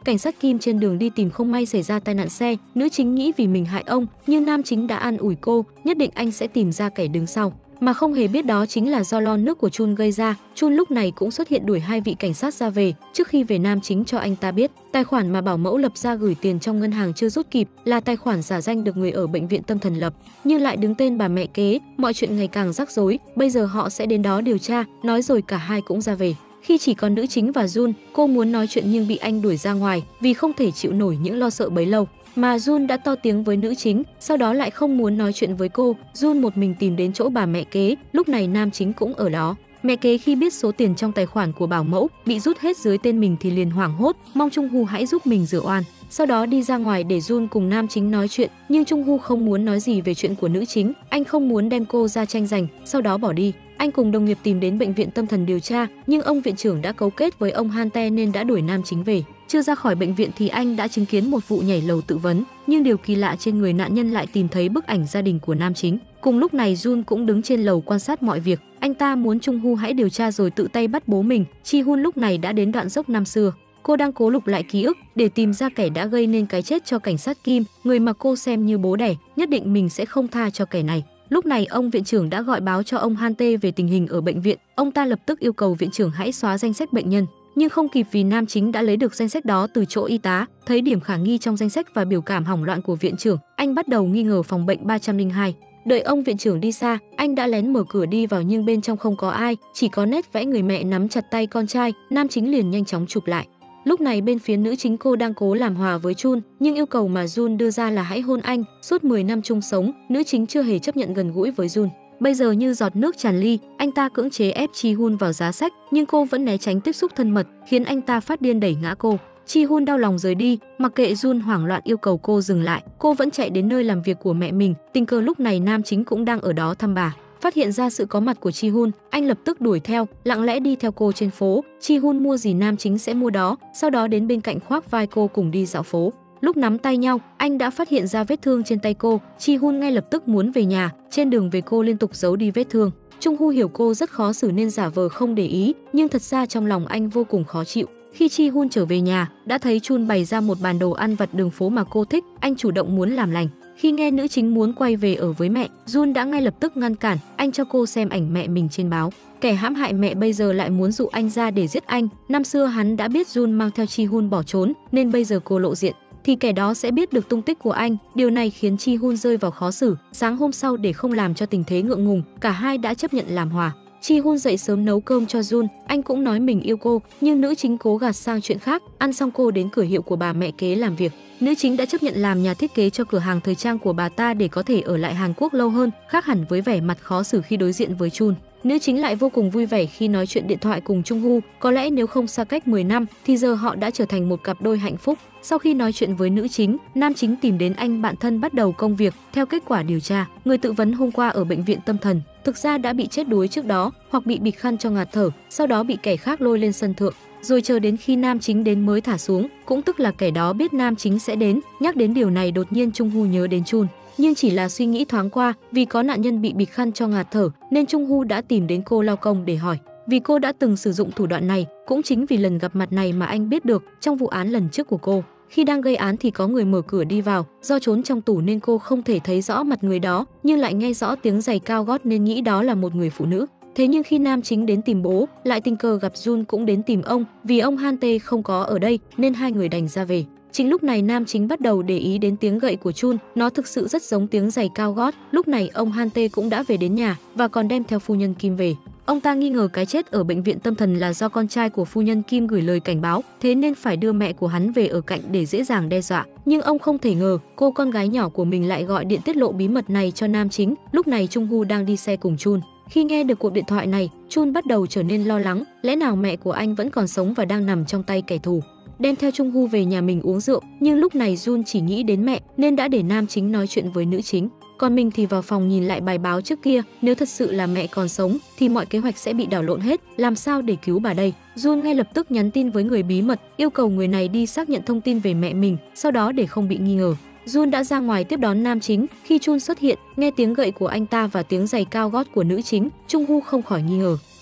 cảnh sát Kim trên đường đi tìm không may xảy ra tai nạn xe, nữ chính nghĩ vì mình hại ông, nhưng nam chính đã an ủi cô, nhất định anh sẽ tìm ra kẻ đứng sau. Mà không hề biết đó chính là do lon nước của Chun gây ra. Chun lúc này cũng xuất hiện đuổi hai vị cảnh sát ra về. Trước khi về, nam chính cho anh ta biết tài khoản mà bảo mẫu lập ra gửi tiền trong ngân hàng chưa rút kịp là tài khoản giả danh được người ở bệnh viện tâm thần lập, nhưng lại đứng tên bà mẹ kế. Mọi chuyện ngày càng rắc rối, bây giờ họ sẽ đến đó điều tra. Nói rồi cả hai cũng ra về. Khi chỉ còn nữ chính và Jun, cô muốn nói chuyện nhưng bị anh đuổi ra ngoài vì không thể chịu nổi những lo sợ bấy lâu. Mà Jun đã to tiếng với nữ chính, sau đó lại không muốn nói chuyện với cô. Jun một mình tìm đến chỗ bà mẹ kế, lúc này nam chính cũng ở đó. Mẹ kế khi biết số tiền trong tài khoản của bảo mẫu bị rút hết dưới tên mình thì liền hoảng hốt, mong Trung Hu hãy giúp mình rửa oan. Sau đó đi ra ngoài để Jun cùng nam chính nói chuyện, nhưng Trung Hu không muốn nói gì về chuyện của nữ chính, anh không muốn đem cô ra tranh giành, sau đó bỏ đi. Anh cùng đồng nghiệp tìm đến bệnh viện tâm thần điều tra, nhưng ông viện trưởng đã cấu kết với ông Hante nên đã đuổi nam chính về. Chưa ra khỏi bệnh viện thì anh đã chứng kiến một vụ nhảy lầu tự vấn, nhưng điều kỳ lạ trên người nạn nhân lại tìm thấy bức ảnh gia đình của nam chính. Cùng lúc này Jun cũng đứng trên lầu quan sát mọi việc, anh ta muốn Trung Hu hãy điều tra rồi tự tay bắt bố mình. Chi Hun lúc này đã đến đoạn dốc năm xưa. Cô đang cố lục lại ký ức để tìm ra kẻ đã gây nên cái chết cho cảnh sát Kim, người mà cô xem như bố đẻ, nhất định mình sẽ không tha cho kẻ này. Lúc này ông viện trưởng đã gọi báo cho ông Hante về tình hình ở bệnh viện, ông ta lập tức yêu cầu viện trưởng hãy xóa danh sách bệnh nhân, nhưng không kịp vì nam chính đã lấy được danh sách đó từ chỗ y tá. Thấy điểm khả nghi trong danh sách và biểu cảm hoảng loạn của viện trưởng, anh bắt đầu nghi ngờ phòng bệnh ba trăm lẻ hai. Đợi ông viện trưởng đi xa, anh đã lén mở cửa đi vào nhưng bên trong không có ai, chỉ có nét vẽ người mẹ nắm chặt tay con trai. Nam chính liền nhanh chóng chụp lại. Lúc này bên phía nữ chính, cô đang cố làm hòa với Chun, nhưng yêu cầu mà Jun đưa ra là hãy hôn anh. Suốt mười năm chung sống, nữ chính chưa hề chấp nhận gần gũi với Jun. Bây giờ như giọt nước tràn ly, anh ta cưỡng chế ép Chi Hun vào giá sách, nhưng cô vẫn né tránh tiếp xúc thân mật, khiến anh ta phát điên đẩy ngã cô. Chi Hun đau lòng rời đi, mặc kệ Jun hoảng loạn yêu cầu cô dừng lại, cô vẫn chạy đến nơi làm việc của mẹ mình. Tình cờ lúc này nam chính cũng đang ở đó thăm bà. Phát hiện ra sự có mặt của Chi Hun, anh lập tức đuổi theo, lặng lẽ đi theo cô trên phố. Chi Hun mua gì nam chính sẽ mua đó, sau đó đến bên cạnh khoác vai cô cùng đi dạo phố. Lúc nắm tay nhau, anh đã phát hiện ra vết thương trên tay cô. Chi Hun ngay lập tức muốn về nhà, trên đường về cô liên tục giấu đi vết thương. Trung Hu hiểu cô rất khó xử nên giả vờ không để ý, nhưng thật ra trong lòng anh vô cùng khó chịu. Khi Chi Hun trở về nhà, đã thấy Chun bày ra một bàn đồ ăn vặt đường phố mà cô thích, anh chủ động muốn làm lành. Khi nghe nữ chính muốn quay về ở với mẹ, Jun đã ngay lập tức ngăn cản, anh cho cô xem ảnh mẹ mình trên báo. Kẻ hãm hại mẹ bây giờ lại muốn dụ anh ra để giết anh. Năm xưa hắn đã biết Jun mang theo Chi Hun bỏ trốn, nên bây giờ cô lộ diện thì kẻ đó sẽ biết được tung tích của anh. Điều này khiến Chi Hun rơi vào khó xử. Sáng hôm sau, để không làm cho tình thế ngượng ngùng, cả hai đã chấp nhận làm hòa. Chi Hun dậy sớm nấu cơm cho Jun, anh cũng nói mình yêu cô, nhưng nữ chính cố gạt sang chuyện khác. Ăn xong cô đến cửa hiệu của bà mẹ kế làm việc. Nữ chính đã chấp nhận làm nhà thiết kế cho cửa hàng thời trang của bà ta để có thể ở lại Hàn Quốc lâu hơn, khác hẳn với vẻ mặt khó xử khi đối diện với Chun. Nữ chính lại vô cùng vui vẻ khi nói chuyện điện thoại cùng Trung Hu, có lẽ nếu không xa cách mười năm thì giờ họ đã trở thành một cặp đôi hạnh phúc. Sau khi nói chuyện với nữ chính, nam chính tìm đến anh bạn thân bắt đầu công việc. Theo kết quả điều tra, người tự vấn hôm qua ở bệnh viện tâm thần thực ra đã bị chết đuối trước đó, hoặc bị bịt khăn cho ngạt thở, sau đó bị kẻ khác lôi lên sân thượng, rồi chờ đến khi nam chính đến mới thả xuống, cũng tức là kẻ đó biết nam chính sẽ đến. Nhắc đến điều này, đột nhiên Trung Hu nhớ đến Chun, nhưng chỉ là suy nghĩ thoáng qua, vì có nạn nhân bị bịt khăn cho ngạt thở nên Trung Hu đã tìm đến cô lao công để hỏi, vì cô đã từng sử dụng thủ đoạn này. Cũng chính vì lần gặp mặt này mà anh biết được trong vụ án lần trước của cô, khi đang gây án thì có người mở cửa đi vào, do trốn trong tủ nên cô không thể thấy rõ mặt người đó, nhưng lại nghe rõ tiếng giày cao gót nên nghĩ đó là một người phụ nữ. Thế nhưng khi nam chính đến tìm bố, lại tình cờ gặp Jun cũng đến tìm ông, vì ông Hante không có ở đây nên hai người đành ra về. Chính lúc này nam chính bắt đầu để ý đến tiếng gậy của Chun, nó thực sự rất giống tiếng giày cao gót. Lúc này ông Hante cũng đã về đến nhà và còn đem theo phu nhân Kim về. Ông ta nghi ngờ cái chết ở bệnh viện tâm thần là do con trai của phu nhân Kim gửi lời cảnh báo, thế nên phải đưa mẹ của hắn về ở cạnh để dễ dàng đe dọa. Nhưng ông không thể ngờ cô con gái nhỏ của mình lại gọi điện tiết lộ bí mật này cho nam chính. Lúc này Trung Hu đang đi xe cùng Chun. Khi nghe được cuộc điện thoại này, Chun bắt đầu trở nên lo lắng, lẽ nào mẹ của anh vẫn còn sống và đang nằm trong tay kẻ thù. Đem theo Trung Hu về nhà mình uống rượu, nhưng lúc này Jun chỉ nghĩ đến mẹ nên đã để nam chính nói chuyện với nữ chính. Còn mình thì vào phòng nhìn lại bài báo trước kia, nếu thật sự là mẹ còn sống thì mọi kế hoạch sẽ bị đảo lộn hết, làm sao để cứu bà đây. Jun ngay lập tức nhắn tin với người bí mật, yêu cầu người này đi xác nhận thông tin về mẹ mình, sau đó để không bị nghi ngờ. Jun đã ra ngoài tiếp đón nam chính. Khi Chun xuất hiện, nghe tiếng gậy của anh ta và tiếng giày cao gót của nữ chính, Trung Hu không khỏi nghi ngờ.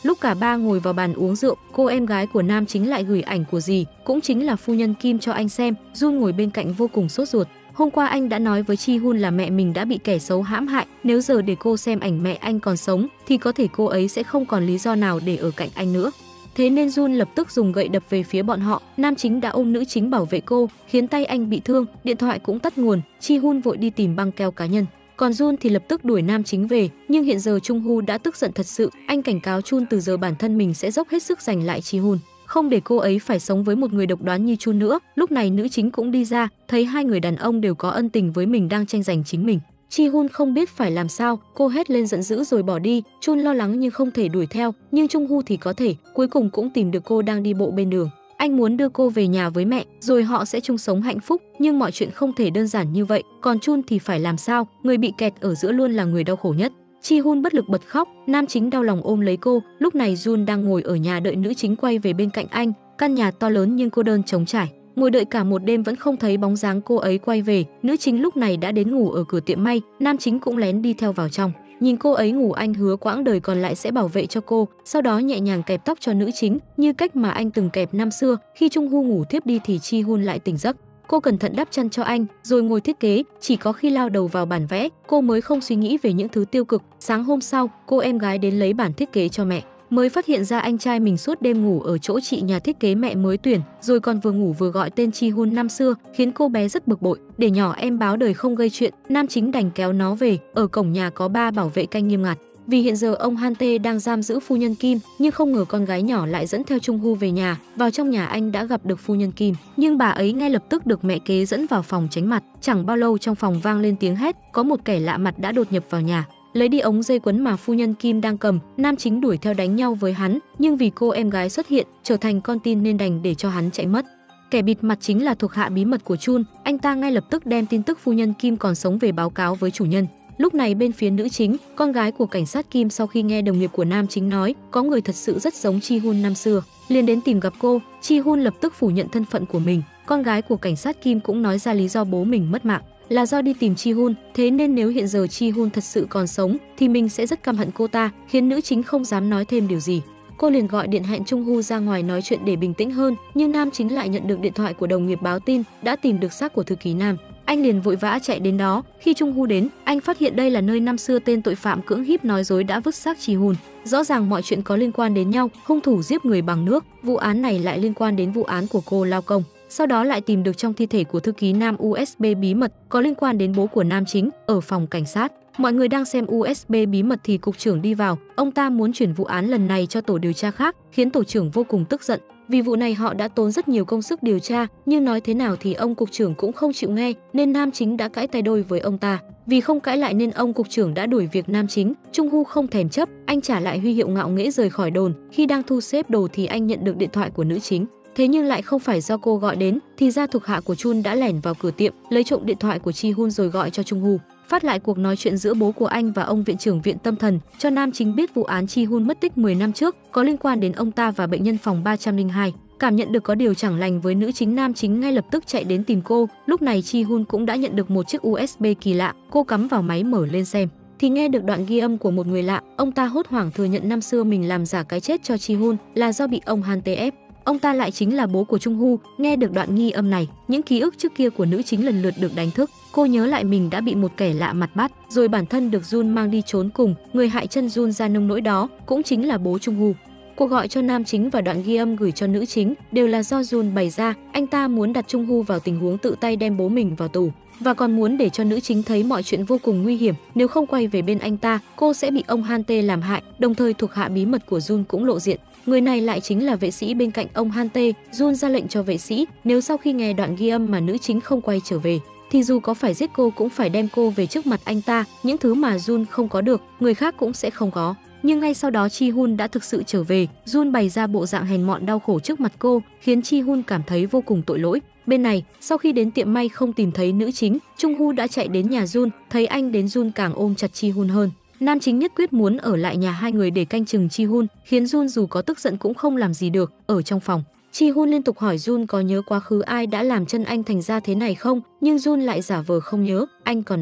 Lúc cả ba ngồi vào bàn uống rượu, cô em gái của nam chính lại gửi ảnh của dì, cũng chính là phu nhân Kim cho anh xem. Jun ngồi bên cạnh vô cùng sốt ruột. Hôm qua anh đã nói với Chi Hun là mẹ mình đã bị kẻ xấu hãm hại, nếu giờ để cô xem ảnh mẹ anh còn sống thì có thể cô ấy sẽ không còn lý do nào để ở cạnh anh nữa. Thế nên Jun lập tức dùng gậy đập về phía bọn họ. Nam chính đã ôm nữ chính bảo vệ cô, khiến tay anh bị thương, điện thoại cũng tắt nguồn. Chi Hun vội đi tìm băng keo cá nhân. Còn Jun thì lập tức đuổi nam chính về, nhưng hiện giờ Chung Hu đã tức giận thật sự. Anh cảnh cáo Chun từ giờ bản thân mình sẽ dốc hết sức giành lại Chi Hun, không để cô ấy phải sống với một người độc đoán như Chun nữa. Lúc này nữ chính cũng đi ra, thấy hai người đàn ông đều có ân tình với mình đang tranh giành chính mình. Chi Hun không biết phải làm sao, cô hét lên giận dữ rồi bỏ đi. Chun lo lắng nhưng không thể đuổi theo, nhưng Chung Hu thì có thể, cuối cùng cũng tìm được cô đang đi bộ bên đường. Anh muốn đưa cô về nhà với mẹ, rồi họ sẽ chung sống hạnh phúc, nhưng mọi chuyện không thể đơn giản như vậy. Còn Chun thì phải làm sao, người bị kẹt ở giữa luôn là người đau khổ nhất. Chi Hun bất lực bật khóc, nam chính đau lòng ôm lấy cô. Lúc này Jun đang ngồi ở nhà đợi nữ chính quay về bên cạnh anh. Căn nhà to lớn nhưng cô đơn trống trải. Ngồi đợi cả một đêm vẫn không thấy bóng dáng cô ấy quay về. Nữ chính lúc này đã đến ngủ ở cửa tiệm may, nam chính cũng lén đi theo vào trong. Nhìn cô ấy ngủ, anh hứa quãng đời còn lại sẽ bảo vệ cho cô, sau đó nhẹ nhàng kẹp tóc cho nữ chính, như cách mà anh từng kẹp năm xưa. Khi Chung Hu ngủ thiếp đi thì Chi Hun lại tỉnh giấc. Cô cẩn thận đắp chăn cho anh, rồi ngồi thiết kế, chỉ có khi lao đầu vào bản vẽ, cô mới không suy nghĩ về những thứ tiêu cực. Sáng hôm sau, cô em gái đến lấy bản thiết kế cho mẹ, mới phát hiện ra anh trai mình suốt đêm ngủ ở chỗ chị nhà thiết kế mẹ mới tuyển, rồi còn vừa ngủ vừa gọi tên Chi Hun năm xưa, khiến cô bé rất bực bội. Để nhỏ em báo đời không gây chuyện, nam chính đành kéo nó về. Ở cổng nhà có ba bảo vệ canh nghiêm ngặt, vì hiện giờ ông Han Tae đang giam giữ phu nhân Kim, nhưng không ngờ con gái nhỏ lại dẫn theo Chung Hu về nhà. Vào trong nhà anh đã gặp được phu nhân Kim, nhưng bà ấy ngay lập tức được mẹ kế dẫn vào phòng tránh mặt. Chẳng bao lâu trong phòng vang lên tiếng hét, có một kẻ lạ mặt đã đột nhập vào nhà, lấy đi ống dây quấn mà phu nhân Kim đang cầm. Nam chính đuổi theo đánh nhau với hắn, nhưng vì cô em gái xuất hiện trở thành con tin nên đành để cho hắn chạy mất. Kẻ bịt mặt chính là thuộc hạ bí mật của Chun, anh ta ngay lập tức đem tin tức phu nhân Kim còn sống về báo cáo với chủ nhân. Lúc này bên phía nữ chính, con gái của cảnh sát Kim sau khi nghe đồng nghiệp của nam chính nói có người thật sự rất giống Chi Hun năm xưa, liền đến tìm gặp cô. Chi Hun lập tức phủ nhận thân phận của mình. Con gái của cảnh sát Kim cũng nói ra lý do bố mình mất mạng là do đi tìm Chi Hun, thế nên nếu hiện giờ Chi Hun thật sự còn sống thì mình sẽ rất căm hận cô ta, khiến nữ chính không dám nói thêm điều gì. Cô liền gọi điện hẹn Chung Hu ra ngoài nói chuyện để bình tĩnh hơn, nhưng nam chính lại nhận được điện thoại của đồng nghiệp báo tin đã tìm được xác của thư ký Nam. Anh liền vội vã chạy đến đó. Khi Chung Hu đến, anh phát hiện đây là nơi năm xưa tên tội phạm cưỡng hiếp nói dối đã vứt xác Chi Hun. Rõ ràng mọi chuyện có liên quan đến nhau, hung thủ giết người bằng nước, vụ án này lại liên quan đến vụ án của cô Lao Công. Sau đó lại tìm được trong thi thể của thư ký Nam u ét bê bí mật có liên quan đến bố của nam chính ở phòng cảnh sát. Mọi người đang xem u ét bê bí mật thì cục trưởng đi vào, ông ta muốn chuyển vụ án lần này cho tổ điều tra khác, khiến tổ trưởng vô cùng tức giận. Vì vụ này họ đã tốn rất nhiều công sức điều tra, nhưng nói thế nào thì ông cục trưởng cũng không chịu nghe, nên nam chính đã cãi tay đôi với ông ta. Vì không cãi lại nên ông cục trưởng đã đuổi việc nam chính. Chung Hu không thèm chấp, anh trả lại huy hiệu ngạo nghễ rời khỏi đồn. Khi đang thu xếp đồ thì anh nhận được điện thoại của nữ chính. Thế nhưng lại không phải do cô gọi đến, thì ra thuộc hạ của Chun đã lẻn vào cửa tiệm, lấy trộm điện thoại của Chi Hun rồi gọi cho Chung Hu, phát lại cuộc nói chuyện giữa bố của anh và ông viện trưởng viện tâm thần, cho nam chính biết vụ án Chi Hun mất tích mười năm trước có liên quan đến ông ta và bệnh nhân phòng ba trăm linh hai. Cảm nhận được có điều chẳng lành với nữ chính, nam chính ngay lập tức chạy đến tìm cô. Lúc này Chi Hun cũng đã nhận được một chiếc u ét bê kỳ lạ, cô cắm vào máy mở lên xem thì nghe được đoạn ghi âm của một người lạ. Ông ta hốt hoảng thừa nhận năm xưa mình làm giả cái chết cho Chi Hun là do bị ông Han Tae ép. Ông ta lại chính là bố của Chung Hu. Nghe được đoạn ghi âm này, những ký ức trước kia của nữ chính lần lượt được đánh thức. Cô nhớ lại mình đã bị một kẻ lạ mặt bắt, rồi bản thân được Jun mang đi trốn cùng. Người hại chân Jun ra nông nỗi đó cũng chính là bố Chung Hu. Cuộc gọi cho nam chính và đoạn ghi âm gửi cho nữ chính đều là do Jun bày ra. Anh ta muốn đặt Chung Hu vào tình huống tự tay đem bố mình vào tù, và còn muốn để cho nữ chính thấy mọi chuyện vô cùng nguy hiểm. Nếu không quay về bên anh ta, cô sẽ bị ông Han Tae làm hại. Đồng thời thuộc hạ bí mật của Jun cũng lộ diện. Người này lại chính là vệ sĩ bên cạnh ông Han Tae. Jun ra lệnh cho vệ sĩ, nếu sau khi nghe đoạn ghi âm mà nữ chính không quay trở về thì dù có phải giết cô cũng phải đem cô về trước mặt anh ta. Những thứ mà Jun không có được, người khác cũng sẽ không có. Nhưng ngay sau đó Chi Hun đã thực sự trở về. Jun bày ra bộ dạng hèn mọn đau khổ trước mặt cô, khiến Chi Hun cảm thấy vô cùng tội lỗi. Bên này, sau khi đến tiệm may không tìm thấy nữ chính, Chung Hu đã chạy đến nhà Jun, thấy anh đến Jun càng ôm chặt Chi Hun hơn. Nam chính nhất quyết muốn ở lại nhà hai người để canh chừng Chi Hun, khiến Jun dù có tức giận cũng không làm gì được. Ở trong phòng, Chi Hun liên tục hỏi Jun có nhớ quá khứ ai đã làm chân anh thành ra thế này không, nhưng Jun lại giả vờ không nhớ. Anh còn nói,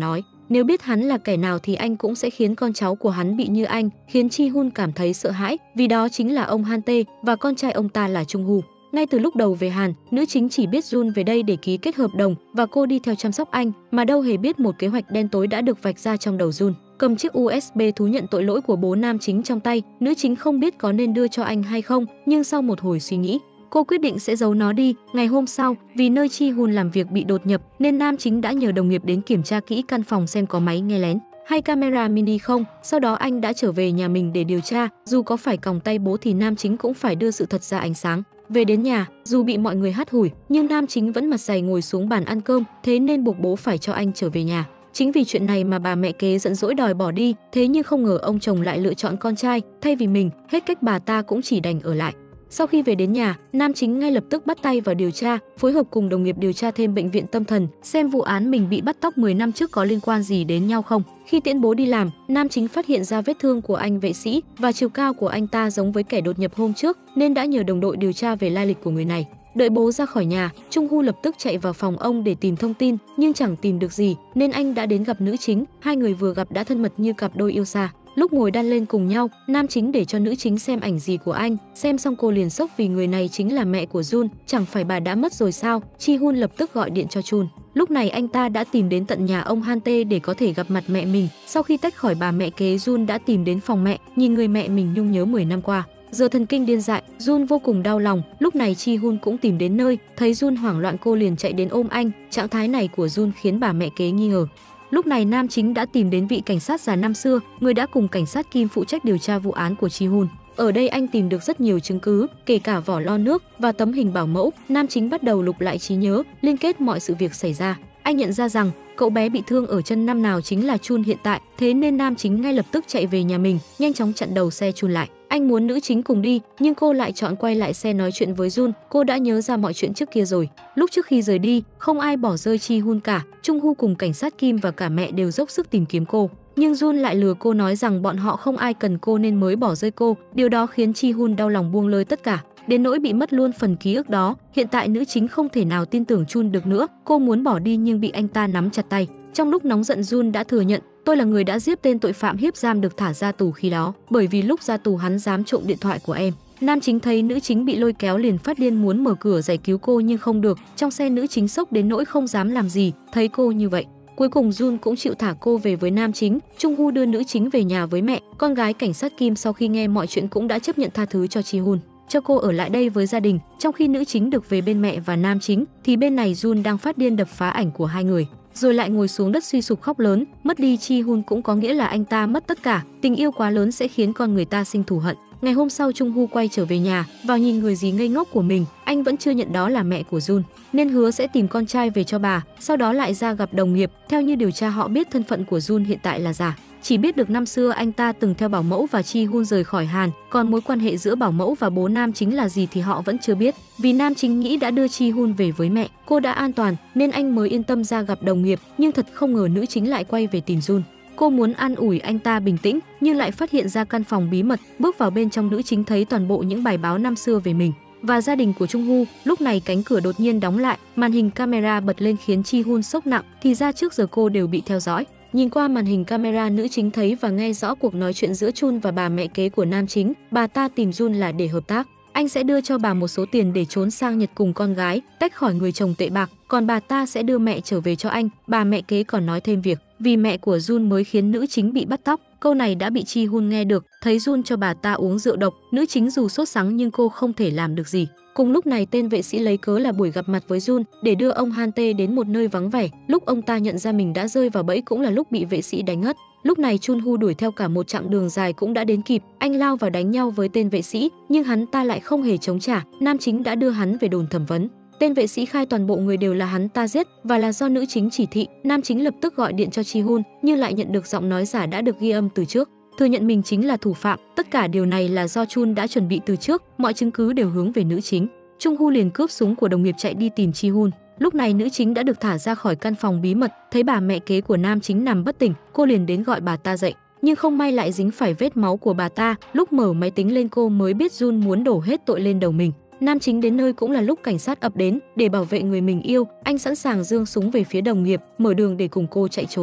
nếu biết hắn là kẻ nào thì anh cũng sẽ khiến con cháu của hắn bị như anh, khiến Chi Hun cảm thấy sợ hãi, vì đó chính là ông Han Tae và con trai ông ta là Chung Hu. Ngay từ lúc đầu về Hàn, nữ chính chỉ biết Jun về đây để ký kết hợp đồng và cô đi theo chăm sóc anh, mà đâu hề biết một kế hoạch đen tối đã được vạch ra trong đầu Jun. Cầm chiếc u ét bê thú nhận tội lỗi của bố nam chính trong tay, nữ chính không biết có nên đưa cho anh hay không, nhưng sau một hồi suy nghĩ, cô quyết định sẽ giấu nó đi. Ngày hôm sau, vì nơi Chi Hun làm việc bị đột nhập nên nam chính đã nhờ đồng nghiệp đến kiểm tra kỹ căn phòng xem có máy nghe lén hay camera mini không. Sau đó anh đã trở về nhà mình để điều tra, dù có phải còng tay bố thì nam chính cũng phải đưa sự thật ra ánh sáng. Về đến nhà, dù bị mọi người hắt hủi, nhưng nam chính vẫn mặt dày ngồi xuống bàn ăn cơm, thế nên buộc bố phải cho anh trở về nhà. Chính vì chuyện này mà bà mẹ kế giận dỗi đòi bỏ đi, thế nhưng không ngờ ông chồng lại lựa chọn con trai thay vì mình, hết cách bà ta cũng chỉ đành ở lại. Sau khi về đến nhà, nam chính ngay lập tức bắt tay vào điều tra, phối hợp cùng đồng nghiệp điều tra thêm bệnh viện tâm thần, xem vụ án mình bị bắt cóc mười năm trước có liên quan gì đến nhau không. Khi tiễn bố đi làm, nam chính phát hiện ra vết thương của anh vệ sĩ và chiều cao của anh ta giống với kẻ đột nhập hôm trước, nên đã nhờ đồng đội điều tra về lai lịch của người này. Đợi bố ra khỏi nhà, Chung Hu lập tức chạy vào phòng ông để tìm thông tin, nhưng chẳng tìm được gì, nên anh đã đến gặp nữ chính. Hai người vừa gặp đã thân mật như cặp đôi yêu xa. Lúc ngồi đan lên cùng nhau, nam chính để cho nữ chính xem ảnh gì của anh, xem xong cô liền sốc vì người này chính là mẹ của Jun, chẳng phải bà đã mất rồi sao? Chi Hun lập tức gọi điện cho Chun. Lúc này anh ta đã tìm đến tận nhà ông Han Tae để có thể gặp mặt mẹ mình. Sau khi tách khỏi bà mẹ kế, Jun đã tìm đến phòng mẹ, nhìn người mẹ mình nhung nhớ mười năm qua. Giờ thần kinh điên dại, Jun vô cùng đau lòng. Lúc này Chi Hun cũng tìm đến nơi, thấy Jun hoảng loạn cô liền chạy đến ôm anh. Trạng thái này của Jun khiến bà mẹ kế nghi ngờ. Lúc này nam chính đã tìm đến vị cảnh sát già năm xưa, người đã cùng cảnh sát Kim phụ trách điều tra vụ án của Chi Hun. Ở đây anh tìm được rất nhiều chứng cứ, kể cả vỏ lo nước và tấm hình bảo mẫu. Nam chính bắt đầu lục lại trí nhớ, liên kết mọi sự việc xảy ra. Anh nhận ra rằng cậu bé bị thương ở chân năm nào chính là Chun hiện tại, thế nên nam chính ngay lập tức chạy về nhà mình, nhanh chóng chặn đầu xe Chun lại. Anh muốn nữ chính cùng đi, nhưng cô lại chọn quay lại xe nói chuyện với Jun. Cô đã nhớ ra mọi chuyện trước kia rồi. Lúc trước khi rời đi, không ai bỏ rơi Chi Hun cả. Chung Hu cùng cảnh sát Kim và cả mẹ đều dốc sức tìm kiếm cô. Nhưng Jun lại lừa cô nói rằng bọn họ không ai cần cô nên mới bỏ rơi cô. Điều đó khiến Chi Hun đau lòng buông lơi tất cả, đến nỗi bị mất luôn phần ký ức đó. Hiện tại nữ chính không thể nào tin tưởng Chun được nữa. Cô muốn bỏ đi nhưng bị anh ta nắm chặt tay. Trong lúc nóng giận, Jun đã thừa nhận, tôi là người đã giết tên tội phạm hiếp giam được thả ra tù khi đó, bởi vì lúc ra tù hắn dám trộm điện thoại của em. Nam chính thấy nữ chính bị lôi kéo liền phát điên muốn mở cửa giải cứu cô nhưng không được. Trong xe nữ chính sốc đến nỗi không dám làm gì, thấy cô như vậy. Cuối cùng Jun cũng chịu thả cô về với nam chính. Chung Hu đưa nữ chính về nhà với mẹ. Con gái cảnh sát Kim sau khi nghe mọi chuyện cũng đã chấp nhận tha thứ cho Chi Hun, cho cô ở lại đây với gia đình. Trong khi nữ chính được về bên mẹ và nam chính, thì bên này Jun đang phát điên đập phá ảnh của hai người, rồi lại ngồi xuống đất suy sụp khóc lớn. Mất đi Chi Hun cũng có nghĩa là anh ta mất tất cả. Tình yêu quá lớn sẽ khiến con người ta sinh thù hận. Ngày hôm sau, Chung Hu quay trở về nhà, vào nhìn người dì ngây ngốc của mình, anh vẫn chưa nhận đó là mẹ của Jun, nên hứa sẽ tìm con trai về cho bà. Sau đó lại ra gặp đồng nghiệp. Theo như điều tra, họ biết thân phận của Jun hiện tại là giả, chỉ biết được năm xưa anh ta từng theo bảo mẫu và Chi Hun rời khỏi Hàn, còn mối quan hệ giữa bảo mẫu và bố nam chính là gì thì họ vẫn chưa biết. Vì nam chính nghĩ đã đưa Chi Hun về với mẹ, cô đã an toàn nên anh mới yên tâm ra gặp đồng nghiệp, nhưng thật không ngờ nữ chính lại quay về tìm Jun. Cô muốn an ủi anh ta bình tĩnh nhưng lại phát hiện ra căn phòng bí mật. Bước vào bên trong, nữ chính thấy toàn bộ những bài báo năm xưa về mình và gia đình của Chung Hu. Lúc này cánh cửa đột nhiên đóng lại, màn hình camera bật lên khiến Chi Hun sốc nặng, thì ra trước giờ cô đều bị theo dõi. Nhìn qua màn hình camera, nữ chính thấy và nghe rõ cuộc nói chuyện giữa Chun và bà mẹ kế của nam chính. Bà ta tìm Jun là để hợp tác, anh sẽ đưa cho bà một số tiền để trốn sang Nhật cùng con gái, tách khỏi người chồng tệ bạc, còn bà ta sẽ đưa mẹ trở về cho anh. Bà mẹ kế còn nói thêm việc vì mẹ của Jun mới khiến nữ chính bị bắt cóc. Câu này đã bị Chi Hun nghe được, thấy Jun cho bà ta uống rượu độc. Nữ chính dù sốt sắng nhưng cô không thể làm được gì. Cùng lúc này, tên vệ sĩ lấy cớ là buổi gặp mặt với Jun để đưa ông Han Tae đến một nơi vắng vẻ. Lúc ông ta nhận ra mình đã rơi vào bẫy cũng là lúc bị vệ sĩ đánh ngất. Lúc này Chun Hu đuổi theo cả một chặng đường dài cũng đã đến kịp. Anh lao vào đánh nhau với tên vệ sĩ nhưng hắn ta lại không hề chống trả. Nam chính đã đưa hắn về đồn thẩm vấn. Tên vệ sĩ khai toàn bộ người đều là hắn ta giết và là do nữ chính chỉ thị. Nam chính lập tức gọi điện cho Chi Hun nhưng lại nhận được giọng nói giả đã được ghi âm từ trước, thừa nhận mình chính là thủ phạm. Tất cả điều này là do Chun đã chuẩn bị từ trước, mọi chứng cứ đều hướng về nữ chính. Chung Hu liền cướp súng của đồng nghiệp chạy đi tìm Chi Hun. Lúc này nữ chính đã được thả ra khỏi căn phòng bí mật, thấy bà mẹ kế của nam chính nằm bất tỉnh, cô liền đến gọi bà ta dậy, nhưng không may lại dính phải vết máu của bà ta. Lúc mở máy tính lên, cô mới biết Jun muốn đổ hết tội lên đầu mình. Nam chính đến nơi cũng là lúc cảnh sát ập đến để bảo vệ người mình yêu. Anh sẵn sàng giương súng về phía đồng nghiệp, mở đường để cùng cô chạy trốn.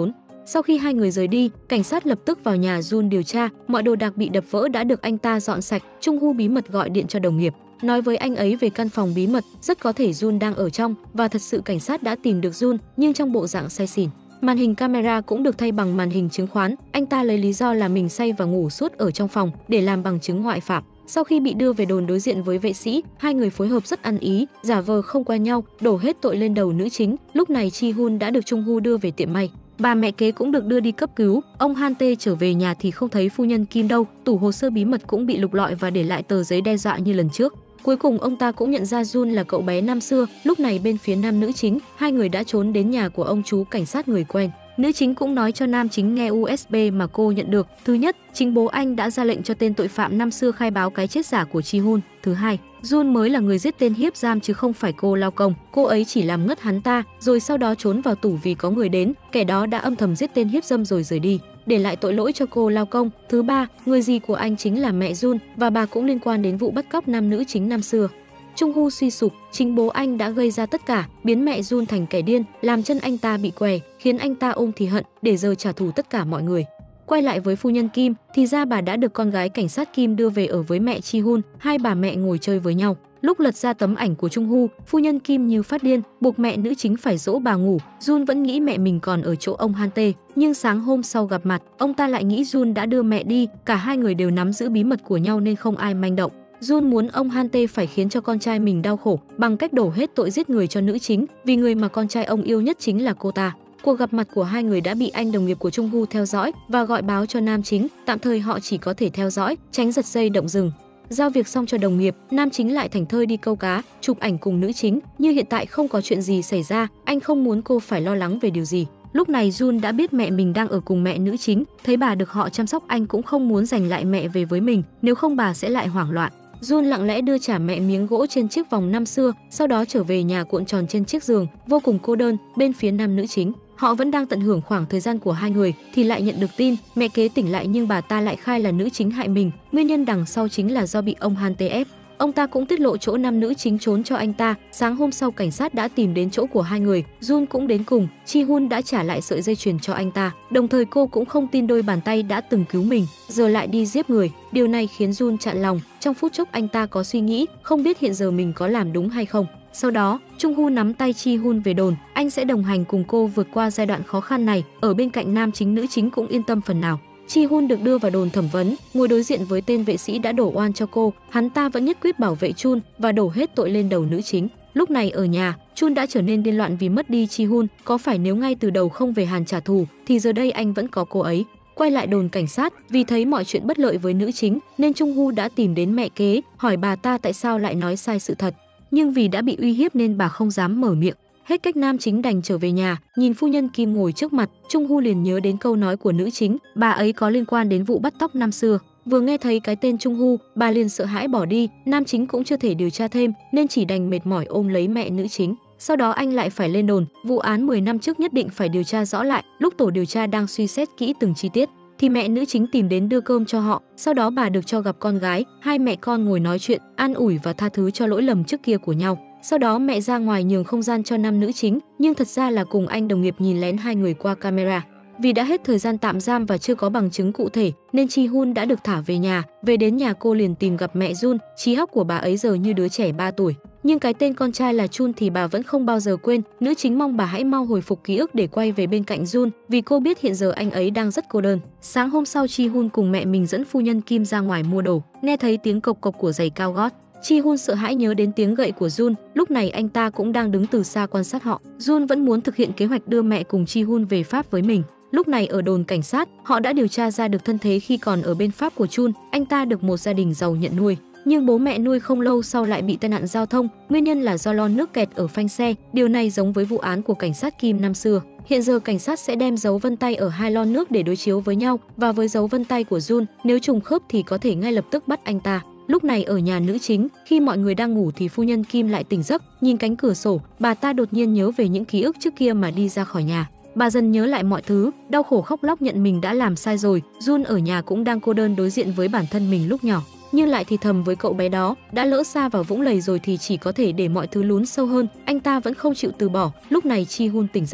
Sau khi hai người rời đi, cảnh sát lập tức vào nhà Jun điều tra, mọi đồ đạc bị đập vỡ đã được anh ta dọn sạch. Chung Hu bí mật gọi điện cho đồng nghiệp, nói với anh ấy về căn phòng bí mật, rất có thể Jun đang ở trong, và thật sự cảnh sát đã tìm được Jun, nhưng trong bộ dạng say xỉn. Màn hình camera cũng được thay bằng màn hình chứng khoán, anh ta lấy lý do là mình say và ngủ suốt ở trong phòng để làm bằng chứng ngoại phạm. Sau khi bị đưa về đồn đối diện với vệ sĩ, hai người phối hợp rất ăn ý, giả vờ không quen nhau, đổ hết tội lên đầu nữ chính. Lúc này Chi Hun đã được Chung Hu đưa về tiệm may. Bà mẹ kế cũng được đưa đi cấp cứu. Ông Han Tae trở về nhà thì không thấy phu nhân Kim đâu, tủ hồ sơ bí mật cũng bị lục lọi và để lại tờ giấy đe dọa như lần trước. Cuối cùng ông ta cũng nhận ra Jun là cậu bé năm xưa. Lúc này bên phía nam nữ chính, hai người đã trốn đến nhà của ông chú cảnh sát người quen. Nữ chính cũng nói cho nam chính nghe u ét bê mà cô nhận được. Thứ nhất, chính bố anh đã ra lệnh cho tên tội phạm năm xưa khai báo cái chết giả của Chi Hun. Thứ hai, Jun mới là người giết tên hiếp giam chứ không phải cô lao công. Cô ấy chỉ làm ngất hắn ta, rồi sau đó trốn vào tủ vì có người đến. Kẻ đó đã âm thầm giết tên hiếp dâm rồi rời đi, để lại tội lỗi cho cô lao công. Thứ ba, người dì của anh chính là mẹ Jun, và bà cũng liên quan đến vụ bắt cóc nam nữ chính năm xưa. Chung Hu suy sụp, chính bố anh đã gây ra tất cả, biến mẹ Jun thành kẻ điên, làm chân anh ta bị què, khiến anh ta ôm thì hận, để giờ trả thù tất cả mọi người. Quay lại với phu nhân Kim, thì ra bà đã được con gái cảnh sát Kim đưa về ở với mẹ Chi Hun, hai bà mẹ ngồi chơi với nhau. Lúc lật ra tấm ảnh của Chung Hu, phu nhân Kim như phát điên, buộc mẹ nữ chính phải dỗ bà ngủ. Jun vẫn nghĩ mẹ mình còn ở chỗ ông Han Tae, nhưng sáng hôm sau gặp mặt, ông ta lại nghĩ Jun đã đưa mẹ đi. Cả hai người đều nắm giữ bí mật của nhau nên không ai manh động. Jun muốn ông Han Tae phải khiến cho con trai mình đau khổ bằng cách đổ hết tội giết người cho nữ chính, vì người mà con trai ông yêu nhất chính là cô ta. Cuộc gặp mặt của hai người đã bị anh đồng nghiệp của Chung Hu theo dõi và gọi báo cho nam chính. Tạm thời họ chỉ có thể theo dõi, tránh giật dây động rừng. Giao việc xong cho đồng nghiệp, nam chính lại thảnh thơi đi câu cá, chụp ảnh cùng nữ chính. Như hiện tại không có chuyện gì xảy ra, anh không muốn cô phải lo lắng về điều gì. Lúc này Jun đã biết mẹ mình đang ở cùng mẹ nữ chính, thấy bà được họ chăm sóc anh cũng không muốn giành lại mẹ về với mình, nếu không bà sẽ lại hoảng loạn. Jun lặng lẽ đưa trả mẹ miếng gỗ trên chiếc vòng năm xưa, sau đó trở về nhà cuộn tròn trên chiếc giường, vô cùng cô đơn. Bên phía nam nữ chính, họ vẫn đang tận hưởng khoảng thời gian của hai người thì lại nhận được tin mẹ kế tỉnh lại, nhưng bà ta lại khai là nữ chính hại mình, nguyên nhân đằng sau chính là do bị ông Han Tae ép. Ông ta cũng tiết lộ chỗ nam nữ chính trốn cho anh ta. Sáng hôm sau cảnh sát đã tìm đến chỗ của hai người, Jun cũng đến cùng. Chi Hun đã trả lại sợi dây chuyền cho anh ta, đồng thời cô cũng không tin đôi bàn tay đã từng cứu mình giờ lại đi giết người. Điều này khiến Jun chạnh lòng. Trong phút chốc anh ta có suy nghĩ, không biết hiện giờ mình có làm đúng hay không. Sau đó, Chung Hu nắm tay Chi Hun về đồn, anh sẽ đồng hành cùng cô vượt qua giai đoạn khó khăn này. Ở bên cạnh nam chính, nữ chính cũng yên tâm phần nào. Chi Hun được đưa vào đồn thẩm vấn, ngồi đối diện với tên vệ sĩ đã đổ oan cho cô. Hắn ta vẫn nhất quyết bảo vệ Chun và đổ hết tội lên đầu nữ chính. Lúc này ở nhà, Chun đã trở nên điên loạn vì mất đi Chi Hun. Có phải nếu ngay từ đầu không về Hàn trả thù, thì giờ đây anh vẫn có cô ấy. Quay lại đồn cảnh sát, vì thấy mọi chuyện bất lợi với nữ chính, nên Chung Hu đã tìm đến mẹ kế, hỏi bà ta tại sao lại nói sai sự thật. Nhưng vì đã bị uy hiếp nên bà không dám mở miệng. Hết cách, nam chính đành trở về nhà, nhìn phu nhân Kim ngồi trước mặt, Chung Hu liền nhớ đến câu nói của nữ chính, bà ấy có liên quan đến vụ bắt cóc năm xưa. Vừa nghe thấy cái tên Chung Hu, bà liền sợ hãi bỏ đi. Nam chính cũng chưa thể điều tra thêm nên chỉ đành mệt mỏi ôm lấy mẹ nữ chính. Sau đó anh lại phải lên đồn, vụ án mười năm trước nhất định phải điều tra rõ lại. Lúc tổ điều tra đang suy xét kỹ từng chi tiết thì mẹ nữ chính tìm đến đưa cơm cho họ. Sau đó bà được cho gặp con gái, hai mẹ con ngồi nói chuyện, an ủi và tha thứ cho lỗi lầm trước kia của nhau. Sau đó mẹ ra ngoài nhường không gian cho nam nữ chính, nhưng thật ra là cùng anh đồng nghiệp nhìn lén hai người qua camera. Vì đã hết thời gian tạm giam và chưa có bằng chứng cụ thể nên Chi Hun đã được thả về nhà. Về đến nhà cô liền tìm gặp mẹ Jun, trí óc của bà ấy giờ như đứa trẻ ba tuổi. Nhưng cái tên con trai là Chun thì bà vẫn không bao giờ quên. Nữ chính mong bà hãy mau hồi phục ký ức để quay về bên cạnh Jun, vì cô biết hiện giờ anh ấy đang rất cô đơn. Sáng hôm sau, Chi Hun cùng mẹ mình dẫn phu nhân Kim ra ngoài mua đồ. Nghe thấy tiếng cộc cộc của giày cao gót, Chi Hun sợ hãi nhớ đến tiếng gậy của Jun. Lúc này anh ta cũng đang đứng từ xa quan sát họ. Jun vẫn muốn thực hiện kế hoạch đưa mẹ cùng Chi Hun về Pháp với mình. Lúc này ở đồn cảnh sát, họ đã điều tra ra được thân thế khi còn ở bên Pháp của Chun. Anh ta được một gia đình giàu nhận nuôi, nhưng bố mẹ nuôi không lâu sau lại bị tai nạn giao thông, nguyên nhân là do lon nước kẹt ở phanh xe. Điều này giống với vụ án của cảnh sát Kim năm xưa. Hiện giờ cảnh sát sẽ đem dấu vân tay ở hai lon nước để đối chiếu với nhau và với dấu vân tay của Jun, nếu trùng khớp thì có thể ngay lập tức bắt anh ta. Lúc này ở nhà nữ chính, khi mọi người đang ngủ thì phu nhân Kim lại tỉnh giấc, nhìn cánh cửa sổ, bà ta đột nhiên nhớ về những ký ức trước kia mà đi ra khỏi nhà. Bà dần nhớ lại mọi thứ, đau khổ khóc lóc nhận mình đã làm sai rồi. Jun ở nhà cũng đang cô đơn đối diện với bản thân mình lúc nhỏ, nhưng lại thì thầm với cậu bé đó, đã lỡ xa vào vũng lầy rồi thì chỉ có thể để mọi thứ lún sâu hơn. Anh ta vẫn không chịu từ bỏ. Lúc này Chi Hun tỉnh giấc,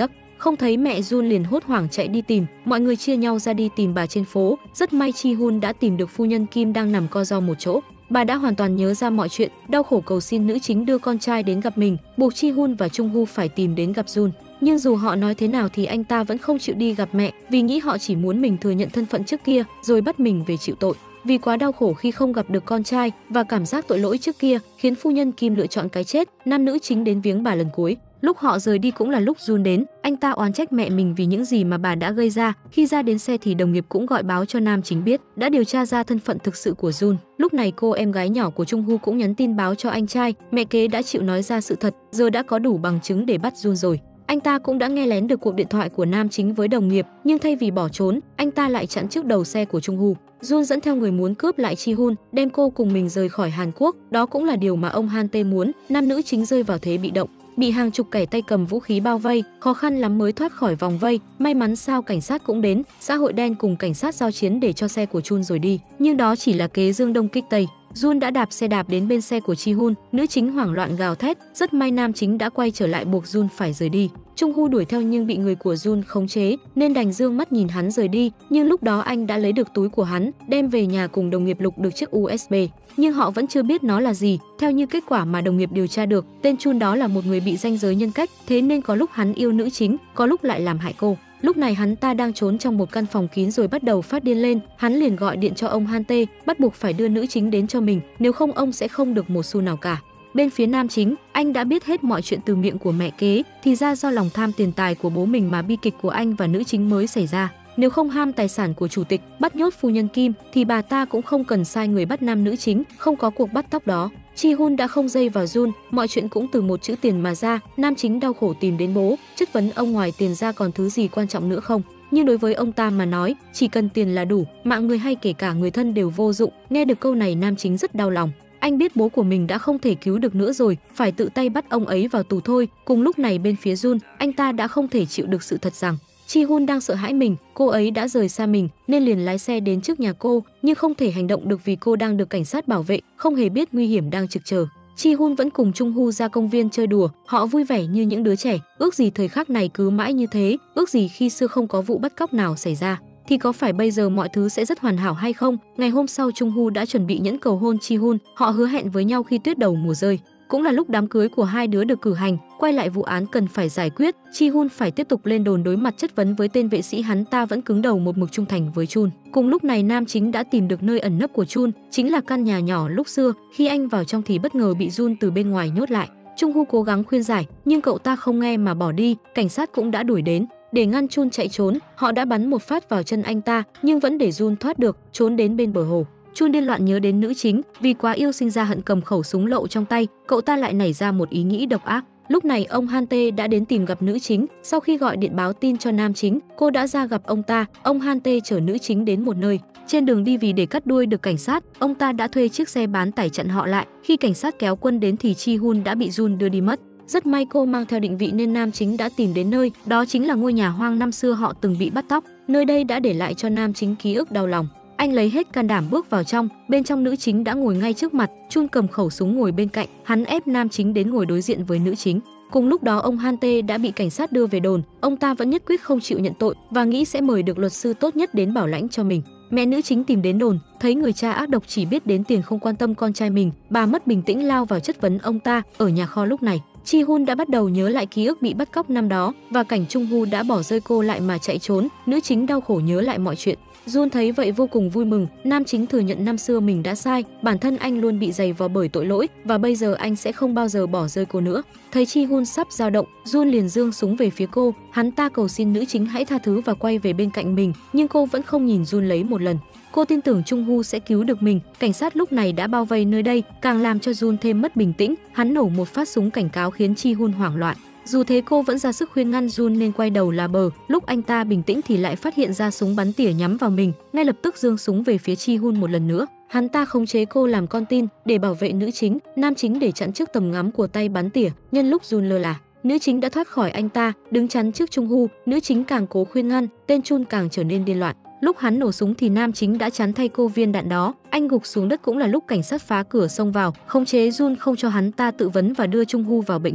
không thấy mẹ Jun liền hốt hoảng chạy đi tìm, mọi người chia nhau ra đi tìm bà trên phố. Rất may Ji-hun đã tìm được phu nhân Kim đang nằm co ro một chỗ. Bà đã hoàn toàn nhớ ra mọi chuyện, đau khổ cầu xin nữ chính đưa con trai đến gặp mình, buộc Ji-hun và Chung-hu phải tìm đến gặp Jun. Nhưng dù họ nói thế nào thì anh ta vẫn không chịu đi gặp mẹ, vì nghĩ họ chỉ muốn mình thừa nhận thân phận trước kia rồi bắt mình về chịu tội. Vì quá đau khổ khi không gặp được con trai và cảm giác tội lỗi trước kia khiến phu nhân Kim lựa chọn cái chết, nam nữ chính đến viếng bà lần cuối. Lúc họ rời đi cũng là lúc Jun đến, anh ta oán trách mẹ mình vì những gì mà bà đã gây ra. Khi ra đến xe thì đồng nghiệp cũng gọi báo cho nam chính biết, đã điều tra ra thân phận thực sự của Jun. Lúc này cô em gái nhỏ của Chung-hu cũng nhắn tin báo cho anh trai, mẹ kế đã chịu nói ra sự thật, giờ đã có đủ bằng chứng để bắt Jun rồi. Anh ta cũng đã nghe lén được cuộc điện thoại của nam chính với đồng nghiệp, nhưng thay vì bỏ trốn, anh ta lại chặn trước đầu xe của Chung-hu. Jun dẫn theo người muốn cướp lại Ji-hun, đem cô cùng mình rời khỏi Hàn Quốc, đó cũng là điều mà ông Han Tae muốn. Nam nữ chính rơi vào thế bị động, bị hàng chục kẻ tay cầm vũ khí bao vây, khó khăn lắm mới thoát khỏi vòng vây. May mắn sao cảnh sát cũng đến, xã hội đen cùng cảnh sát giao chiến để cho xe của Chun rồi đi, nhưng đó chỉ là kế dương đông kích tây. Jun đã đạp xe đạp đến bên xe của Ji-hun, nữ chính hoảng loạn gào thét, rất may nam chính đã quay trở lại buộc Jun phải rời đi. Chung-hu đuổi theo nhưng bị người của Jun khống chế nên đành dương mắt nhìn hắn rời đi, nhưng lúc đó anh đã lấy được túi của hắn, đem về nhà cùng đồng nghiệp lục được chiếc u ét bê, nhưng họ vẫn chưa biết nó là gì. Theo như kết quả mà đồng nghiệp điều tra được, tên Chun đó là một người bị ranh giới nhân cách, thế nên có lúc hắn yêu nữ chính, có lúc lại làm hại cô. Lúc này hắn ta đang trốn trong một căn phòng kín rồi bắt đầu phát điên lên, hắn liền gọi điện cho ông Han Tae, bắt buộc phải đưa nữ chính đến cho mình, nếu không ông sẽ không được một xu nào cả. Bên phía nam chính, anh đã biết hết mọi chuyện từ miệng của mẹ kế, thì ra do lòng tham tiền tài của bố mình mà bi kịch của anh và nữ chính mới xảy ra. Nếu không ham tài sản của chủ tịch, bắt nhốt phu nhân Kim, thì bà ta cũng không cần sai người bắt nam nữ chính, không có cuộc bắt tóc đó. Ji-hun đã không dây vào Jun, mọi chuyện cũng từ một chữ tiền mà ra. Nam chính đau khổ tìm đến bố, chất vấn ông ngoài tiền ra còn thứ gì quan trọng nữa không. Nhưng đối với ông ta mà nói, chỉ cần tiền là đủ, mạng người hay kể cả người thân đều vô dụng. Nghe được câu này nam chính rất đau lòng. Anh biết bố của mình đã không thể cứu được nữa rồi, phải tự tay bắt ông ấy vào tù thôi. Cùng lúc này bên phía Jun, anh ta đã không thể chịu được sự thật rằng Ji-hun đang sợ hãi mình, cô ấy đã rời xa mình nên liền lái xe đến trước nhà cô, nhưng không thể hành động được vì cô đang được cảnh sát bảo vệ, không hề biết nguy hiểm đang trực chờ. Ji-hun vẫn cùng Chung-hu ra công viên chơi đùa, họ vui vẻ như những đứa trẻ, ước gì thời khắc này cứ mãi như thế, ước gì khi xưa không có vụ bắt cóc nào xảy ra. Thì có phải bây giờ mọi thứ sẽ rất hoàn hảo hay không? Ngày hôm sau Chung-hu đã chuẩn bị nhẫn cầu hôn Ji-hun, họ hứa hẹn với nhau khi tuyết đầu mùa rơi. Cũng là lúc đám cưới của hai đứa được cử hành, quay lại vụ án cần phải giải quyết, Ji-hun phải tiếp tục lên đồn đối mặt chất vấn với tên vệ sĩ, hắn ta vẫn cứng đầu một mực trung thành với Chun. Cùng lúc này nam chính đã tìm được nơi ẩn nấp của Chun, chính là căn nhà nhỏ lúc xưa, khi anh vào trong thì bất ngờ bị Jun từ bên ngoài nhốt lại. Chung-hu cố gắng khuyên giải, nhưng cậu ta không nghe mà bỏ đi, cảnh sát cũng đã đuổi đến. Để ngăn Chun chạy trốn, họ đã bắn một phát vào chân anh ta, nhưng vẫn để Jun thoát được, trốn đến bên bờ hồ. Chun điên loạn nhớ đến nữ chính, vì quá yêu sinh ra hận cầm khẩu súng lậu trong tay, cậu ta lại nảy ra một ý nghĩ độc ác. Lúc này ông Han Tae đã đến tìm gặp nữ chính, sau khi gọi điện báo tin cho nam chính, cô đã ra gặp ông ta. Ông Han Tae chở nữ chính đến một nơi. Trên đường đi vì để cắt đuôi được cảnh sát, ông ta đã thuê chiếc xe bán tải chặn họ lại. Khi cảnh sát kéo quân đến thì Ji-hun đã bị Jun đưa đi mất. Rất may cô mang theo định vị nên nam chính đã tìm đến nơi, đó chính là ngôi nhà hoang năm xưa họ từng bị bắt cóc. Nơi đây đã để lại cho nam chính ký ức đau lòng. Anh lấy hết can đảm bước vào trong, bên trong nữ chính đã ngồi ngay trước mặt, Chun cầm khẩu súng ngồi bên cạnh, hắn ép nam chính đến ngồi đối diện với nữ chính. Cùng lúc đó ông Han Tae đã bị cảnh sát đưa về đồn, ông ta vẫn nhất quyết không chịu nhận tội và nghĩ sẽ mời được luật sư tốt nhất đến bảo lãnh cho mình. Mẹ nữ chính tìm đến đồn, thấy người cha ác độc chỉ biết đến tiền không quan tâm con trai mình, bà mất bình tĩnh lao vào chất vấn ông ta. Ở nhà kho lúc này, Ji-hun đã bắt đầu nhớ lại ký ức bị bắt cóc năm đó và cảnh Chung-hu đã bỏ rơi cô lại mà chạy trốn, nữ chính đau khổ nhớ lại mọi chuyện. Jun thấy vậy vô cùng vui mừng, nam chính thừa nhận năm xưa mình đã sai, bản thân anh luôn bị dày vò bởi tội lỗi và bây giờ anh sẽ không bao giờ bỏ rơi cô nữa. Thấy Ji-hun sắp dao động, Jun liền giương súng về phía cô, hắn ta cầu xin nữ chính hãy tha thứ và quay về bên cạnh mình, nhưng cô vẫn không nhìn Jun lấy một lần. Cô tin tưởng Chung-hu sẽ cứu được mình. Cảnh sát lúc này đã bao vây nơi đây, càng làm cho Jun thêm mất bình tĩnh, hắn nổ một phát súng cảnh cáo khiến Ji-hun hoảng loạn. Dù thế cô vẫn ra sức khuyên ngăn Jun nên quay đầu là bờ, lúc anh ta bình tĩnh thì lại phát hiện ra súng bắn tỉa nhắm vào mình, ngay lập tức giương súng về phía Ji-hun một lần nữa. Hắn ta khống chế cô làm con tin để bảo vệ nữ chính, nam chính để chặn trước tầm ngắm của tay bắn tỉa, nhân lúc Jun lơ là. Nữ chính đã thoát khỏi anh ta, đứng chắn trước Chung-hu, nữ chính càng cố khuyên ngăn, tên Chun càng trở nên điên loạn. Lúc hắn nổ súng thì nam chính đã chắn thay cô viên đạn đó, anh gục xuống đất. Cũng là lúc cảnh sát phá cửa xông vào, khống chế Jun không cho hắn ta tự vấn và đưa Chung-hu vào bệnh viện.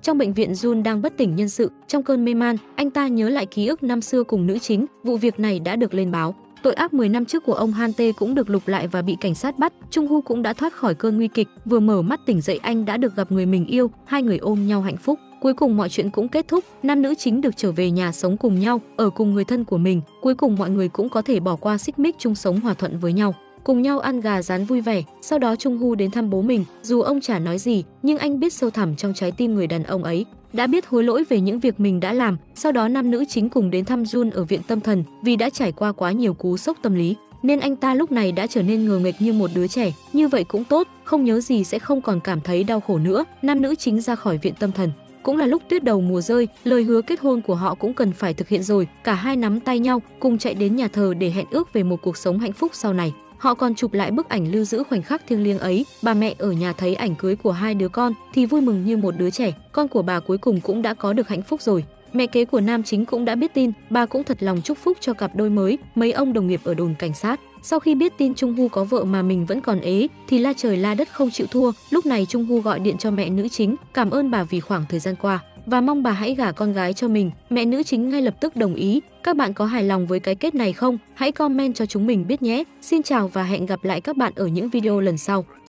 Trong bệnh viện, Jun đang bất tỉnh nhân sự, trong cơn mê man, anh ta nhớ lại ký ức năm xưa cùng nữ chính, vụ việc này đã được lên báo. Tội ác mười năm trước của ông Han Tae cũng được lục lại và bị cảnh sát bắt. Chung Woo cũng đã thoát khỏi cơn nguy kịch, vừa mở mắt tỉnh dậy anh đã được gặp người mình yêu, hai người ôm nhau hạnh phúc. Cuối cùng mọi chuyện cũng kết thúc, nam nữ chính được trở về nhà sống cùng nhau, ở cùng người thân của mình. Cuối cùng mọi người cũng có thể bỏ qua xích mích, chung sống hòa thuận với nhau, cùng nhau ăn gà rán vui vẻ. Sau đó Chung Woo đến thăm bố mình, dù ông chả nói gì, nhưng anh biết sâu thẳm trong trái tim người đàn ông ấy đã biết hối lỗi về những việc mình đã làm. Sau đó nam nữ chính cùng đến thăm Jun ở viện tâm thần, vì đã trải qua quá nhiều cú sốc tâm lý nên anh ta lúc này đã trở nên ngờ nghệch như một đứa trẻ. Như vậy cũng tốt, không nhớ gì sẽ không còn cảm thấy đau khổ nữa. Nam nữ chính ra khỏi viện tâm thần, cũng là lúc tuyết đầu mùa rơi, lời hứa kết hôn của họ cũng cần phải thực hiện rồi. Cả hai nắm tay nhau cùng chạy đến nhà thờ để hẹn ước về một cuộc sống hạnh phúc sau này. Họ còn chụp lại bức ảnh lưu giữ khoảnh khắc thiêng liêng ấy. Bà mẹ ở nhà thấy ảnh cưới của hai đứa con thì vui mừng như một đứa trẻ, con của bà cuối cùng cũng đã có được hạnh phúc rồi. Mẹ kế của nam chính cũng đã biết tin, bà cũng thật lòng chúc phúc cho cặp đôi mới. Mấy ông đồng nghiệp ở đồn cảnh sát sau khi biết tin Chung Woo có vợ mà mình vẫn còn ế thì la trời la đất không chịu thua. Lúc này Chung Woo gọi điện cho mẹ nữ chính, cảm ơn bà vì khoảng thời gian qua và mong bà hãy gả con gái cho mình. Mẹ nữ chính ngay lập tức đồng ý. Các bạn có hài lòng với cái kết này không? Hãy comment cho chúng mình biết nhé. Xin chào và hẹn gặp lại các bạn ở những video lần sau.